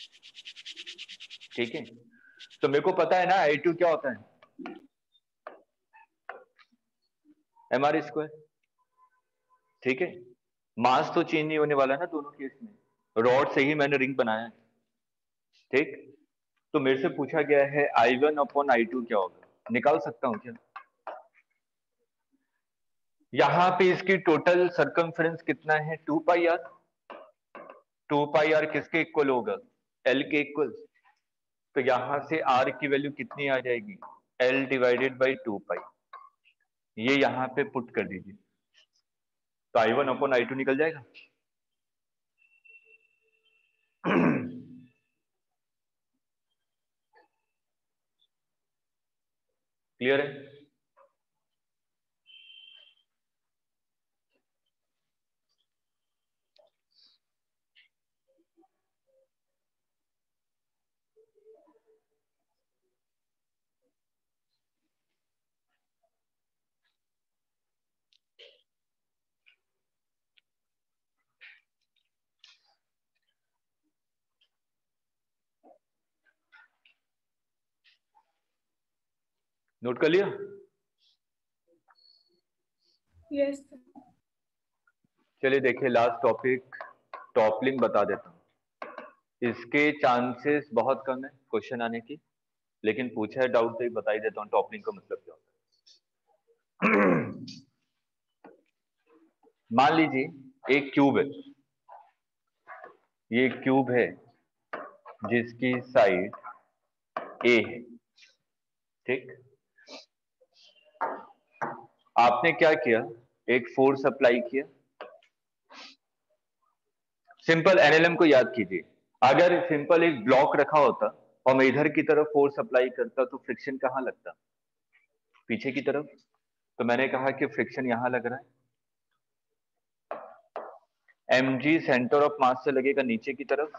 ठीक है। तो मेरे को पता है ना आई टू क्या होता है? एम आर स्क्वायर, ठीक है। मास तो चेंज नहीं होने वाला ना दोनों केस में, रॉड से ही मैंने रिंग बनाया है, ठीक। तो मेरे से पूछा गया है I one upon I two क्या होगा? निकाल सकता हूं क्या? यहां पे इसकी टोटल सर्कमफ्रेंस कितना है? Two pi R. Two pi R किसके इक्वल होगा? एल के इक्वल। तो यहां से आर की वैल्यू कितनी आ जाएगी? L divided by two pi. ये यहां पे पुट कर दीजिए, तो I one upon I two निकल जाएगा। क्लियर है? नोट कर लिया? Yes sir. चलिए देखिए लास्ट टॉपिक टॉपलिंग बता देता हूं। इसके चांसेस बहुत कम है क्वेश्चन आने की, लेकिन पूछा है डाउट तो बता ही देता हूं टॉपलिंग का मतलब क्या होता है। मान लीजिए एक क्यूब है, ये क्यूब है जिसकी साइड ए है, ठीक। आपने क्या किया? एक फोर्स अप्लाई किया। सिंपल एनएलएम को याद कीजिए। अगर सिंपल एक ब्लॉक रखा होता और मैं इधर की तरफ फोर्स अप्लाई करता तो फ्रिक्शन कहां लगता? पीछे की तरफ। तो मैंने कहा कि फ्रिक्शन यहां लग रहा है। mg सेंटर ऑफ मास से लगेगा नीचे की तरफ,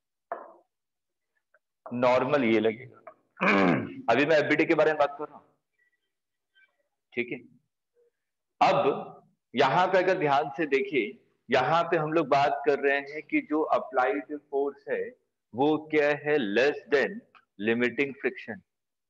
नॉर्मल ये लगेगा। अभी मैं एफबीडी के बारे में बात कर रहा हूं, ठीक है। अब यहां पे अगर ध्यान से देखिए, यहां पे हम लोग बात कर रहे हैं कि जो अप्लाइड फोर्स है वो क्या है? Less than limiting friction.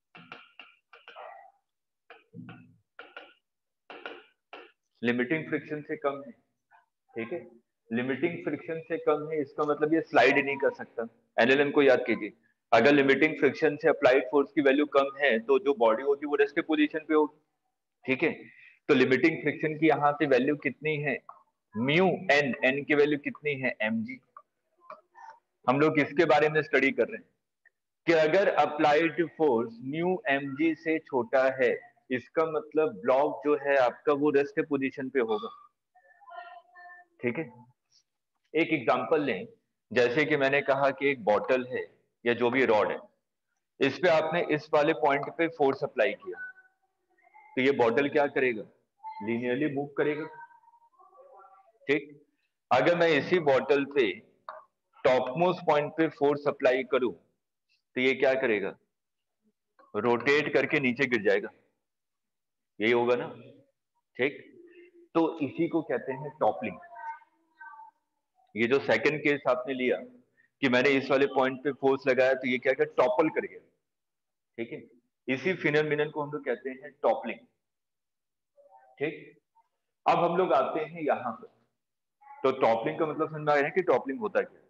Limiting friction से कम है, ठीक है। लिमिटिंग फ्रिक्शन से कम है, इसका मतलब ये स्लाइड नहीं कर सकता। एनएलएम को याद कीजिए, अगर लिमिटिंग फ्रिक्शन से अप्लाइड फोर्स की वैल्यू कम है तो जो बॉडी होगी वो रेस्ट पोजीशन पे होगी, ठीक है। तो लिमिटिंग फ्रिक्शन की यहाँ पे वैल्यू कितनी है, म्यू एन, एन की वैल्यू कितनी है, एमजी। हम लोग इसके बारे में स्टडी कर रहे हैं कि अगर अप्लाइड फोर्स म्यू एमजी से छोटा है, इसका मतलब ब्लॉक जो है आपका वो रेस्ट पोजीशन पे होगा, ठीक है। एक एग्जांपल लें, जैसे कि मैंने कहा कि एक बॉटल है या जो भी रॉड है, इस पे आपने इस वाले पॉइंट पे फोर्स अप्लाई किया, तो ये बॉटल क्या करेगा, लीनियरली मूव करेगा, ठीक। अगर मैं इसी बॉटल पे टॉप मोस्ट पॉइंट पे फोर्स अप्लाई करूं तो ये क्या करेगा, रोटेट करके नीचे गिर जाएगा, यही होगा ना, ठीक। तो इसी को कहते हैं टॉपलिंग। ये जो सेकंड केस आपने लिया कि मैंने इस वाले पॉइंट पे फोर्स लगाया तो ये क्या क्या टॉपल कर गया, ठीक है। इसी फिनोमिनन को हम लोग कहते हैं टॉपलिंग, ठीक। अब हम लोग आते हैं यहां पर, तो टॉपलिंग का मतलब समझ में आ रहा है कि टॉपलिंग होता क्या।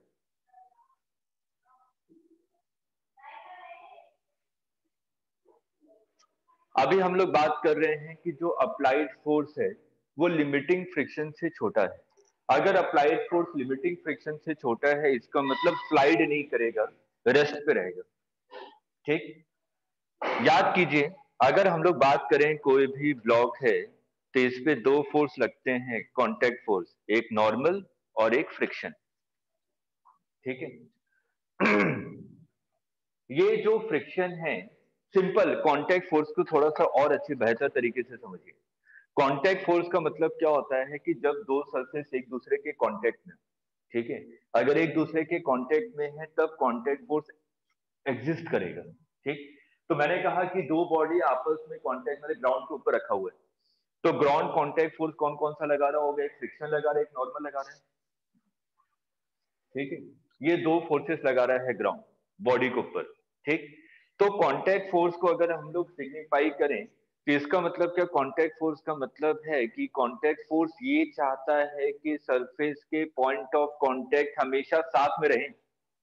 अभी हम लोग बात कर रहे हैं कि जो अप्लाइड फोर्स है वो लिमिटिंग फ्रिक्शन से छोटा है। अगर अप्लाइड फोर्स लिमिटिंग फ्रिक्शन से छोटा है, इसका मतलब स्लाइड नहीं करेगा, रेस्ट पे रहेगा, ठीक। याद कीजिए, अगर हम लोग बात करें कोई भी ब्लॉक है तो इस पे दो फोर्स लगते हैं, कांटेक्ट फोर्स, एक नॉर्मल और एक फ्रिक्शन, ठीक है। ये जो फ्रिक्शन है, सिंपल कांटेक्ट फोर्स को थोड़ा सा और अच्छे बेहतर तरीके से समझिए। कांटेक्ट फोर्स का मतलब क्या होता है कि जब दो सरफेस एक दूसरे के कांटेक्ट में, ठीक है, अगर एक दूसरे के कांटेक्ट में है तब कांटेक्ट फोर्स एग्जिस्ट करेगा, ठीक। तो मैंने कहा कि दो बॉडी आपस में कांटेक्ट में ग्राउंड के ऊपर रखा हुआ है, तो ग्राउंड कांटेक्ट फोर्स कौन कौन सा लगा रहा होगा, एक फ्रिक्शन लगा रहा है, एक नॉर्मल लगा रहा है, ठीक है। ये दो फोर्सेस लगा रहा है ग्राउंड बॉडी के ऊपर, ठीक। तो कांटेक्ट फोर्स को अगर हम लोग सिग्निफाई करें तो इसका मतलब क्या, कांटेक्ट फोर्स का मतलब है कि कांटेक्ट फोर्स ये चाहता है कि सरफेस के पॉइंट ऑफ कांटेक्ट हमेशा साथ में रहे।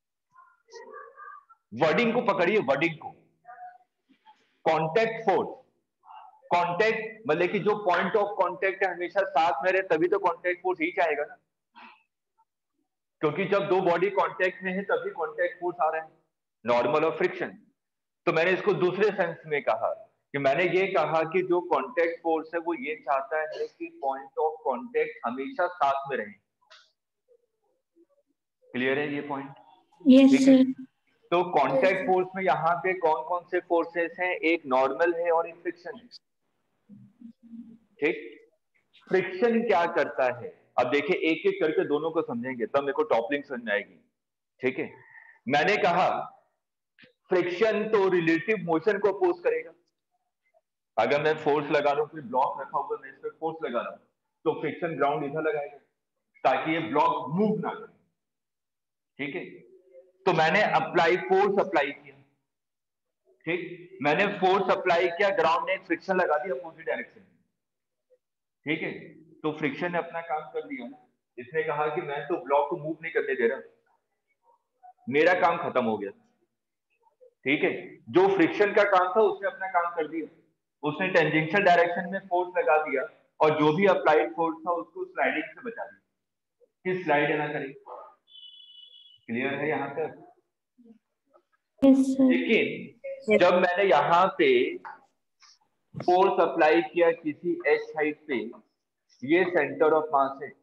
वर्डिंग को पकड़िए, वर्डिंग को, कांटेक्ट फोर्स, कांटेक्ट मतलब कि जो पॉइंट ऑफ कांटेक्ट है हमेशा साथ में रहे, तभी तो कांटेक्ट फोर्स ही चाहेगा ना, क्योंकि जब दो बॉडी कांटेक्ट में है तभी कांटेक्ट फोर्स आ रहा है, नॉर्मल और फ्रिक्शन। तो मैंने इसको दूसरे सेंस में कहा कि मैंने ये कहा कि जो कांटेक्ट फोर्स है वो ये चाहता है कि पॉइंट ऑफ कांटेक्ट हमेशा साथ में रहे। क्लियर है ये पॉइंट? यस ठीक है। सर। तो कांटेक्ट फोर्स में यहाँ पे कौन कौन से फोर्सेस हैं, एक नॉर्मल है और एक फ्रिक्शन है, ठीक। फ्रिक्शन क्या करता है, अब देखिए एक एक करके दोनों को समझेंगे तब मेरे को टॉपलिंग समझ में आएगी, ठीक है। मैंने कहा फ्रिक्शन तो रिलेटिव मोशन को अपोज करेगा। अगर मैं फोर्स लगा रहा हूं, कोई ब्लॉक रखा हुआ मैं इस पर फोर्स लगा रहा हूं, तो फ्रिक्शन ग्राउंड इधर लगाएगा ताकि ये ब्लॉक मूव ना करे, ठीक है। तो मैंने अप्लाई फोर्स अप्लाई किया, ठीक, मैंने फोर्स अप्लाई किया, ग्राउंड ने फ्रिक्शन लगा दिया अपोजिट डायरेक्शन में, ठीक है। तो फ्रिक्शन ने अपना काम कर दिया ना, इसने कहा कि मैं तो ब्लॉक को मूव नहीं करने दे रहा, मेरा काम खत्म हो गया, ठीक है। जो फ्रिक्शन का काम था उसने अपना काम कर दिया, उसने टेंजेंशियल डायरेक्शन में फोर्स लगा दिया और जो भी अप्लाइड फोर्स था उसको स्लाइडिंग से बचा दिया कि स्लाइड ना करे। क्लियर है यहाँ तक? लेकिन जब मैंने यहाँ पे फोर्स अप्लाई किया किसी एच हाइट पे, ये सेंटर ऑफ मास है,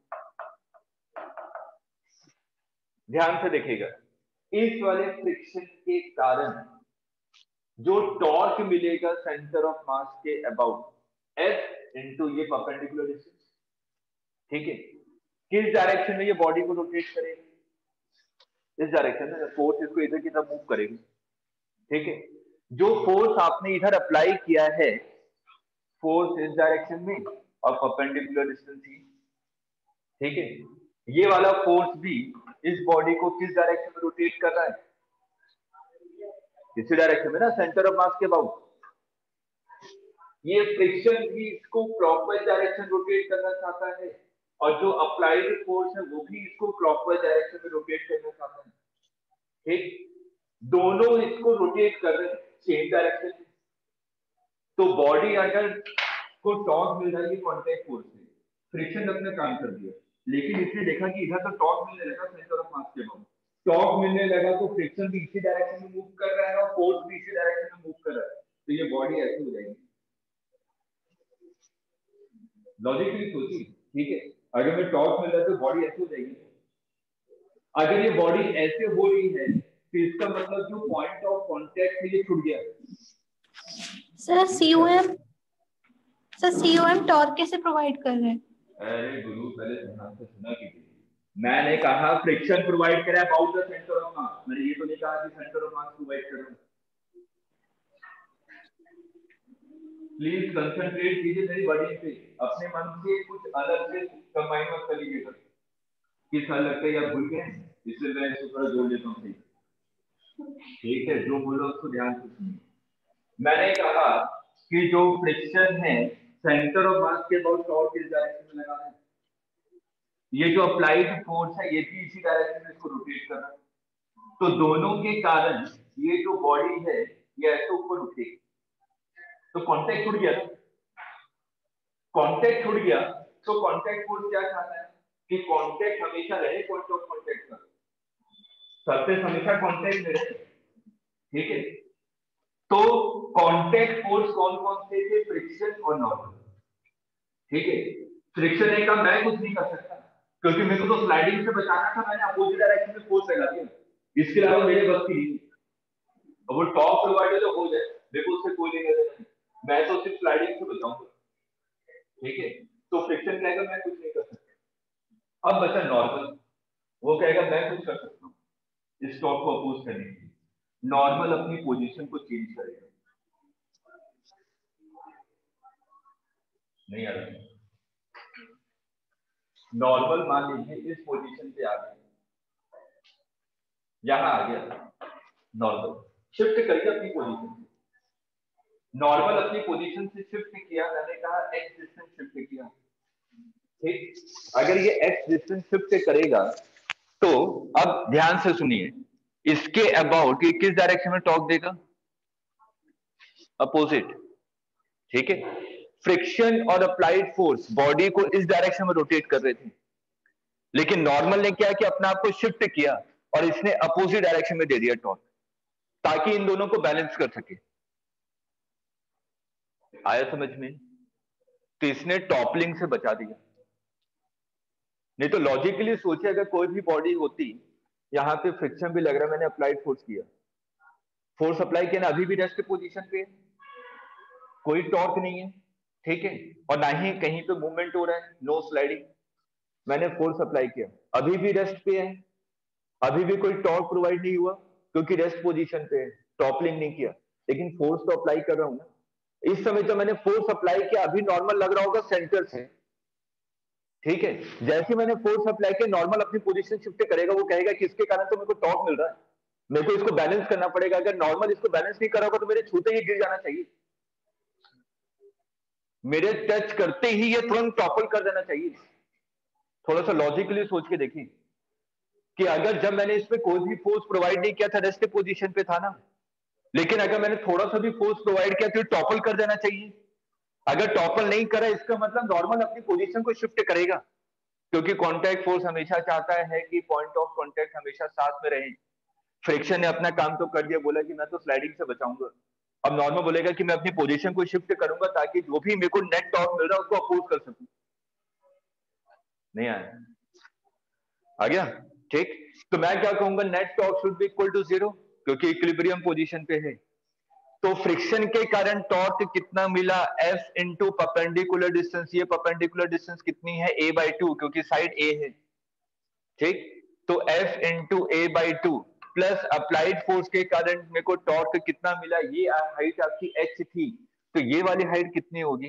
ध्यान से देखिएगा, इस वाले फ्रिक्शन के कारण जो टॉर्क मिलेगा सेंटर ऑफ मास के अबाउट एफ इनटू ये परपेंडिकुलर डिस्टेंस, ठीक है। किस डायरेक्शन में ये बॉडी को रोटेट करेगी, इस डायरेक्शन में, फोर्स इसको इधर की तरफ मूव करेगी, ठीक है। जो फोर्स आपने इधर अप्लाई किया है, फोर्स इस डायरेक्शन में और परपेंडिकुलर डिस्टेंस ही, ठीक है। ये वाला फोर्स भी इस बॉडी को किस डायरेक्शन में रोटेट कर रहा है, इसी डायरेक्शन में ना, सेंटर ऑफ मास के अबाउट। ये फ्रिक्शन भी इसको क्लॉकवाइज डायरेक्शन रोटेट करना चाहता है और जो अप्लाइड फोर्स है वो भी इसको क्लॉकवाइज डायरेक्शन में रोटेट करना चाहता है, ठीक। दोनों इसको रोटेट कर रहे हैं सेम डायरेक्शन में। तो बॉडी अगर को टॉर्क मिल रहा है कॉन्टैक्ट फोर्स से, फ्रिक्शन अपना काम कर दिया, लेकिन इसने देखा कि इधर तो टॉर्क मिलने लगा सेंटर ऑफ मास के अबाउट, टॉर्क मिलने लगा तो फ्रिक्शन भी इसी डायरेक्शन में मूव कर रहा है और फोर्स भी इसी डायरेक्शन में मूव कर रहा है, तो ये बॉडी ऐसे हो जाएगी। लॉजिकली सोचिए, ठीक है, अगर मैं टॉर्क मिल रहा है तो बॉडी ऐसे हो जाएगी। अगर ये बॉडी ऐसे हो रही है तो इसका मतलब जो पॉइंट ऑफ कांटेक्ट है ये छूट गया। Sir COM sir COM torque कैसे प्रोवाइड कर रहे हैं? अरे गुरु पहले ध्यान से सुना कीजिए, मैंने कहा फ्रिक्शन प्रोवाइड करा about the centre of mass, मैंने ये तो नहीं कहा कि सेंटर ऑफ मास प्रोवाइड कर रहा हूं। प्लीज कंसंट्रेट कीजिए मेरी वर्डिंग पे, अपने मन से कुछ अलग से कंबाइन मत करिएगा। किस हल लगता है या भूल गए, इसलिए मैं इसको थोड़ा जोड़ देता हूँ। ठीक है, जो बोला उसको ध्यान से सुनिए। मैंने कहा कि जो फ्रिक्शन है सेंटर ऑफ मास के अबाउट टॉर्क इस डायरेक्शन में लगा है, ये जो अप्लाइड फोर्स है ये भी इसी डायरेक्शन में इसको रोटेट कर रहा है, तो दोनों के कारण ये जो बॉडी है ये ऐसे ऊपर उठेगी, तो कांटेक्ट छूट गया। कांटेक्ट छूट गया तो कांटेक्ट फोर्स क्या चाहता है कि कांटेक्ट हमेशा रहे पॉइंट ऑफ कांटेक्ट पर, सरफेस हमेशा कांटेक्ट में रहे, ठीक है। तो कांटेक्ट फोर्स कौन कौन से थे? फ्रिक्शन और नॉर्मल, ठीक है। फ्रिक्शन ने कहा मैं कुछ नहीं कर सकता क्योंकि मेरे को तो स्लाइडिंग से बचाना था, मैंने अपोजिट डायरेक्शन में फोर्स लगा दिया, इसके अलावा मेरे बस की नहीं। अब वो टॉप प्रोवाइडर जो हो जाए मेरे को उससे कोई लेना देना नहीं, मैं तो सिर्फ स्लाइडिंग से बचाऊंगा, ठीक है। तो फ्रिक्शन कहेगा मैं कुछ नहीं कर सकता। अब बचा नॉर्मल, वो कहेगा मैं कुछ कर सकता हूँ इस टॉप को अपोज करने के लिए। नॉर्मल अपनी पोजीशन को चेंज करेगा, नहीं आ रहा। नॉर्मल मान लीजिए इस पोजीशन पे आ गया, यहां आ गया, नॉर्मल शिफ्ट करके अपनी पोजीशन से, नॉर्मल अपनी पोजीशन से शिफ्ट किया, मैंने कहा एक्स डिस्टेंस शिफ्ट किया, ठीक। अगर ये एक्स डिस्टेंस शिफ्ट करेगा तो अब ध्यान से सुनिए, इसके अबाउट ये किस डायरेक्शन में टॉर्क देगा? अपोजिट, ठीक है। फ्रिक्शन और अप्लाइड फोर्स बॉडी को इस डायरेक्शन में रोटेट कर रहे थे, लेकिन नॉर्मल ने क्या कि अपने आप को शिफ्ट किया और इसने अपोजिट डायरेक्शन में दे दिया टॉर्क, ताकि इन दोनों को बैलेंस कर सके। आया समझ में? तो इसने टॉपलिंग से बचा दिया। नहीं तो लॉजिकली सोचे अगर कोई भी बॉडी होती, यहां पे फ्रिक्शन भी लग रहा है, मैंने अप्लाइड फोर्स किया, फोर्स अप्लाई किया ना, अभी भी रेस्ट पोजीशन पे है, कोई टॉर्क नहीं है, ठीक है, और ना ही कहीं पे मूवमेंट हो रहा है, नो स्लाइडिंग, मैंने फोर्स अप्लाई किया, अभी भी रेस्ट पे है, अभी भी कोई टॉर्क प्रोवाइड नहीं हुआ क्योंकि रेस्ट पोजीशन पे है, टॉपलिंग नहीं किया, लेकिन फोर्स तो अप्लाई कर रहा हूं ना। इस समय तो मैंने फोर्स अप्लाई किया, अभी नॉर्मल लग रहा होगा सेंटर से, ठीक है। जैसे मैंने फोर्स अप्लाई किया, नॉर्मल अपनी पोजीशन शिफ्ट करेगा, वो कहेगा कि इसके कारण तो मेरे को टॉर्क मिल रहा है, मेरे को इसको बैलेंस करना पड़ेगा, अगर नॉर्मल इसको बैलेंस नहीं करा होगा तो मेरे छूते ही गिर जाना चाहिए, मेरे टच करते ही ये तुरंत टॉपल कर देना चाहिए। थोड़ा सा लॉजिकली सोच के देखिए कि अगर जब मैंने इसमें कोई भी फोर्स प्रोवाइड नहीं किया था, रेस्ट पोजीशन पे था ना, लेकिन अगर मैंने थोड़ा सा भी फोर्स प्रोवाइड किया तो टॉपल कर देना चाहिए। अगर टॉपल नहीं करा इसका मतलब नॉर्मल अपनी पोजीशन को शिफ्ट करेगा, क्योंकि कांटेक्ट फोर्स हमेशा चाहता है कि पॉइंट ऑफ कांटेक्ट हमेशा साथ में रहे। फ्रिक्शन ने अपना काम तो कर दिया, बोला कि मैं तो स्लाइडिंग से बचाऊंगा, अब नॉर्मल बोलेगा कि मैं अपनी पोजीशन को शिफ्ट करूंगा ताकि जो भी मेरे को नेट टॉर्क मिल रहा है उसको अपोज कर सकूं। नहीं आया? आ गया? ठीक। तो मैं क्या कहूंगा, net torque should be equal to zero, क्योंकि इक्विलिब्रियम पोजीशन पे है। तो फ्रिक्शन के कारण टॉर्क कितना मिला? F इंटू परपेंडिकुलर डिस्टेंस, ये परपेंडिकुलर डिस्टेंस कितनी है? a बाई टू, क्योंकि साइड a है, ठीक। तो F into a by two plus applied force के कारण मेरे को टॉर्क कितना मिला? ये हाइट आपकी h थी, तो ये वाली हाइट कितनी होगी?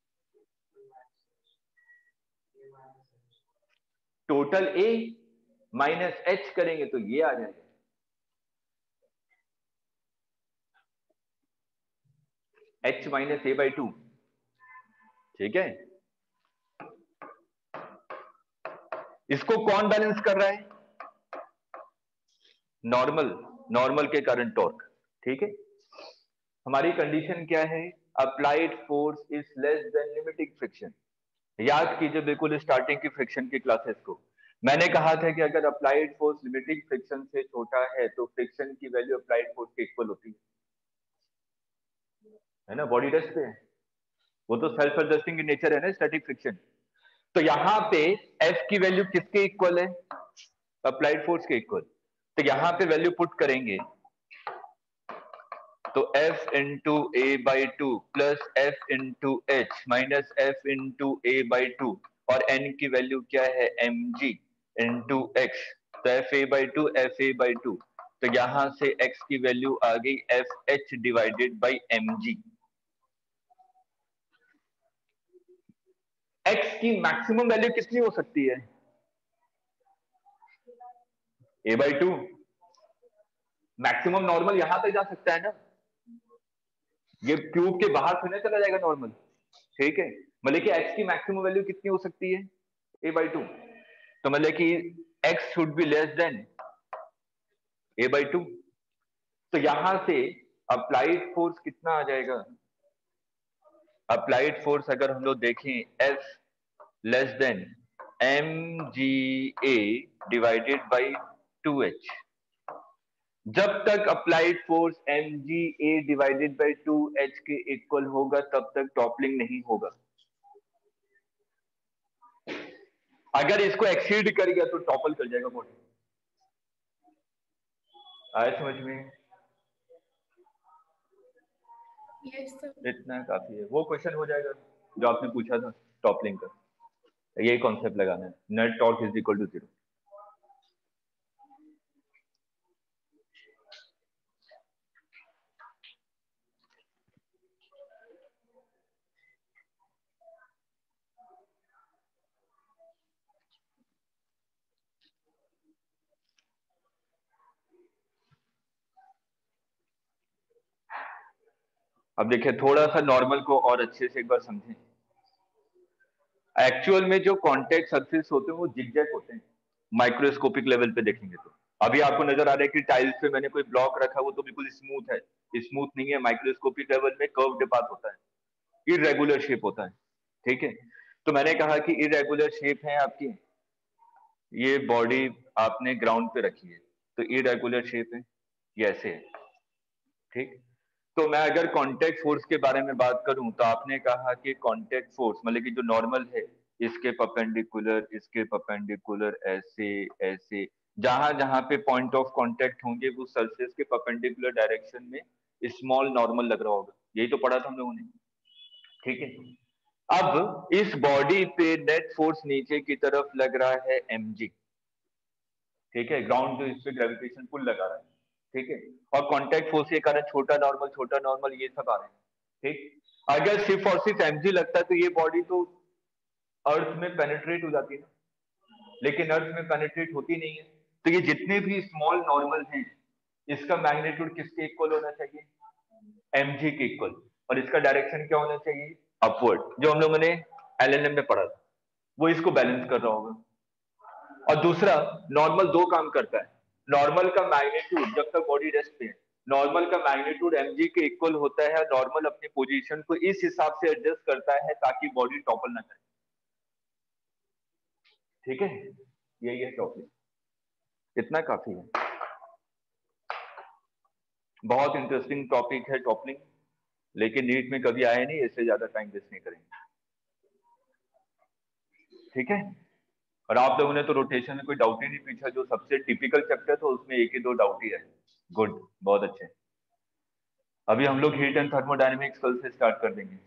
टोटल a माइनस h करेंगे तो ये आ जाएगा, h minus a by two, ठीक है। इसको कौन बैलेंस कर रहा है? नॉर्मल। नॉर्मल के कारण टॉर्क। ठीक है, हमारी कंडीशन क्या है? Applied force is less than limiting friction. याद कीजिए बिल्कुल स्टार्टिंग की फ्रिक्शन की क्लासेस को, मैंने कहा था कि अगर अप्लाइड फोर्स लिमिटिंग फ्रिक्शन से छोटा है तो फ्रिक्शन की वैल्यू अप्लाइड फोर्स के इक्वल होती है, है ना? बॉडी रेस्ट पे है, वो तो सेल्फ एडजस्टिंग इन नेचर है ना स्टैटिक फ्रिक्शन। तो यहाँ पे F की वैल्यू किसके इक्वल है? अप्लाइड फोर्स के इक्वल। तो यहाँ पे वैल्यू पुट करेंगे तो F into a by two plus F into h minus F into a by two, और n की वैल्यू क्या है? mg into x. तो F a by two F a by two, तो यहां से x की वैल्यू आ गई F h divided by m g. x की मैक्सिमम वैल्यू कितनी हो सकती है? a by two. Maximum normal यहां तक जा सकता है ना, ये ट्यूब के बाहर से नहीं चला जाएगा नॉर्मल। ठीक है, मतलब कि x की मैक्सिमम वैल्यू कितनी हो सकती है? a by two. तो मतलब कि x should be less than a by two. तो यहां से अप्लाइड फोर्स कितना आ जाएगा? अप्लाइड फोर्स अगर हम लोग देखें F less than m g a divided by two h. जब तक applied force M g a divided by two h के इक्वल होगा तब तक टॉपलिंग नहीं होगा। अगर इसको एक्सीड कर गया तो टॉपल कर जाएगा बॉडी। आया समझ में? Yes sir. इतना काफी है, वो क्वेश्चन हो जाएगा जो आपने पूछा था टॉपलिंग का। यही कॉन्सेप्ट लगाना है, net torque is equal to zero. अब देखिए थोड़ा सा नॉर्मल को और अच्छे से एक बार समझें। एक्चुअल में जो कॉन्टेक्ट सरफेस होते हैं वो जिगजैग होते हैं, माइक्रोस्कोपिक लेवल पे देखेंगे तो। अभी आपको नजर आ रहा है कि टाइल्स पे मैंने कोई ब्लॉक रखा, वो तो बिल्कुल स्मूथ है, स्मूथ नहीं है। माइक्रोस्कोपिक लेवल में कर्व्ड पाथ होता है, इरेगुलर शेप होता है। ठीक है, तो मैंने कहा कि इरेगुलर शेप है आपकी, ये बॉडी आपने ग्राउंड पे रखी है तो इरेगुलर शेप है, ये ऐसे है। ठीक, तो मैं अगर कांटेक्ट फोर्स के बारे में बात करूं तो आपने कहा कि कांटेक्ट फोर्स मतलब कि जो नॉर्मल है इसके परपेंडिकुलर, इसके परपेंडिकुलर, ऐसे ऐसे, जहां जहां पे पॉइंट ऑफ कांटेक्ट होंगे वो सरफेस के परपेंडिकुलर डायरेक्शन में स्मॉल नॉर्मल लग रहा होगा। यही तो पढ़ा था हम लोगों ने। ठीक है, अब इस बॉडी पे नेट फोर्स नीचे की तरफ लग रहा है mg। ठीक है, ग्राउंड जो इस पे ग्रेविटेशन पुल लगा रहा है। ठीक है, और कांटेक्ट फोर्स के कारण छोटा नॉर्मल, छोटा नॉर्मल, ये सब आ रहे हैं। ठीक, अगर सिर्फ और सिर्फ mg लगता है तो ये बॉडी तो अर्थ में पेनिट्रेट हो जाती है ना, लेकिन अर्थ में पेनिट्रेट होती नहीं है। तो ये जितने भी स्मॉल नॉर्मल हैं इसका मैग्नीट्यूड किसके इक्वल होना चाहिए? mg के इक्वल। और इसका डायरेक्शन क्या होना चाहिए? अपवर्ड, जो हम लोगों ने एल एन एम में पढ़ा था, वो इसको बैलेंस कर रहा होगा। और दूसरा, नॉर्मल दो काम करता है। नॉर्मल का मैग्नीट्यूड जब तक बॉडी रेस्ट पे है, नॉर्मल का मैग्नीट्यूड mg के इक्वल होता है। नॉर्मल अपनी पोजीशन को इस हिसाब से एडजस्ट करता है ताकि बॉडी टॉपल ना करे। ठीक है, यही है टॉपिक, इतना काफी है। बहुत इंटरेस्टिंग टॉपिक है टॉपलिंग, लेकिन नीट में कभी आया नहीं, इससे ज्यादा टाइम वेस्ट नहीं करेंगे। ठीक है, और आप लोगों ने तो रोटेशन में कोई डाउट ही नहीं पूछा, जो सबसे टिपिकल चैप्टर था उसमें एक ही दो डाउट ही है। गुड, बहुत अच्छे। अभी हम लोग हीट एंड थर्मोडायनेमिक्स कल से स्टार्ट कर देंगे।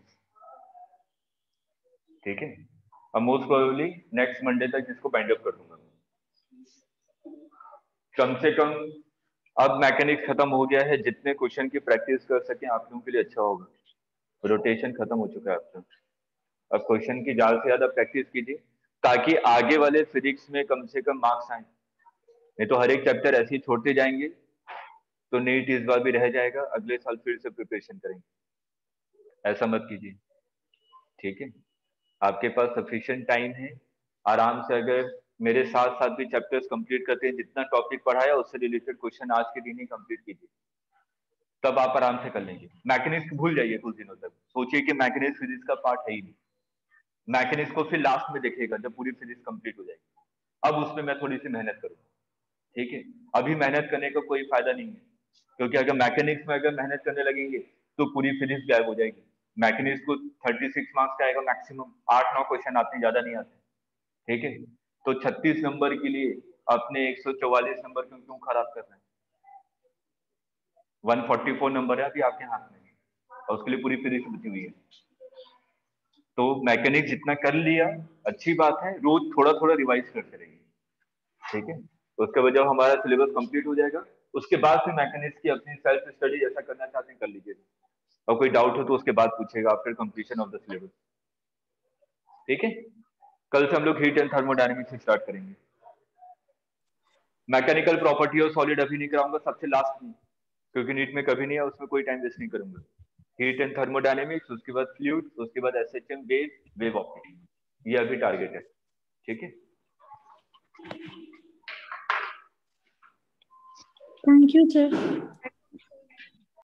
ठीक है, अब मोस्ट प्रोबेबली नेक्स्ट मंडे तक इसको बाइंड अप कर दूंगा। कम से कम अब मैकेनिक्स खत्म हो गया है, जितने क्वेश्चन की प्रैक्टिस कर सके आप लोगों के लिए अच्छा होगा। रोटेशन खत्म हो चुका है आपका, अब क्वेश्चन की ज्यादा से ज्यादा प्रैक्टिस कीजिए ताकि आगे वाले फिजिक्स में कम से कम मार्क्स आए। नहीं तो हर एक चैप्टर ऐसे ही छोड़ते जाएंगे तो नीट इस बार भी रह जाएगा, अगले साल फिर से प्रिपरेशन करेंगे। ऐसा मत कीजिए। ठीक है, आपके पास सफिशिएंट टाइम है, आराम से अगर मेरे साथ साथ भी चैप्टर्स कंप्लीट करते हैं, जितना टॉपिक पढ़ाया उससे रिलेटेड क्वेश्चन आज के दिन ही कंप्लीट कीजिए, तब आप आराम से कर लेंगे। मैकेनिक्स भूल जाइए कुछ दिनों तक, सोचिए कि मैकेनिक्स फिजिक्स का पार्ट है ही नहीं। मैकेनिक्स को फिर लास्ट में देखिएगा जब पूरी फिजिक्स कंप्लीट हो जाएगी, अब उसमें मैं थोड़ी सी मेहनत करूंगा, ठीक है। अभी मेहनत करने का कोई फायदा नहीं है, क्योंकि अगर मैकेनिक्स में अगर मेहनत करने लगेंगे तो पूरी फिजिक्स गायब हो जाएगी। मैकेनिक्स को छत्तीस मार्क्स का आएगा मैक्सिमम, आठ नौ क्वेश्चन आते हैं, ज्यादा नहीं आते, ठीक है। तो छत्तीस नंबर के लिए अपने एक सौ चौवालीस नंबर क्यों क्यों खराब कर रहे हैं? एक सौ चौवालीस नंबर है अभी आपके हाथ में, और उसके लिए पूरी फिजिक्स बची हुई है। तो मैकेनिक्स जितना कर लिया अच्छी बात है, रोज थोड़ा थोड़ा रिवाइज करते रहिए, ठीक है। उसके वजह हमारा सिलेबस कंप्लीट हो जाएगा, उसके बाद फिर मैकेनिक्स की अपनी सेल्फ स्टडी जैसा करना चाहते हैं कर लीजिए, और कोई डाउट हो तो उसके बाद पूछेगा after completion of the syllabus, ठीक है। कल से हम लोग हीट एंड थर्मोडायनेमिक्स से स्टार्ट करेंगे। मैकेनिकल प्रॉपर्टी और सॉलिड अभी नहीं कराऊंगा, सबसे लास्ट में, क्योंकि नीट में कभी नहीं है, उसमें कोई टाइम वेस्ट नहीं करूंगा। हीट एंड थर्मोडायनेमिक्स, उसके बाद फ्लूइड, उसके बाद एसएचएम, वेव, वेव ऑप्टिक्स, ये अभी टारगेट है, ठीक है। Thank you sir.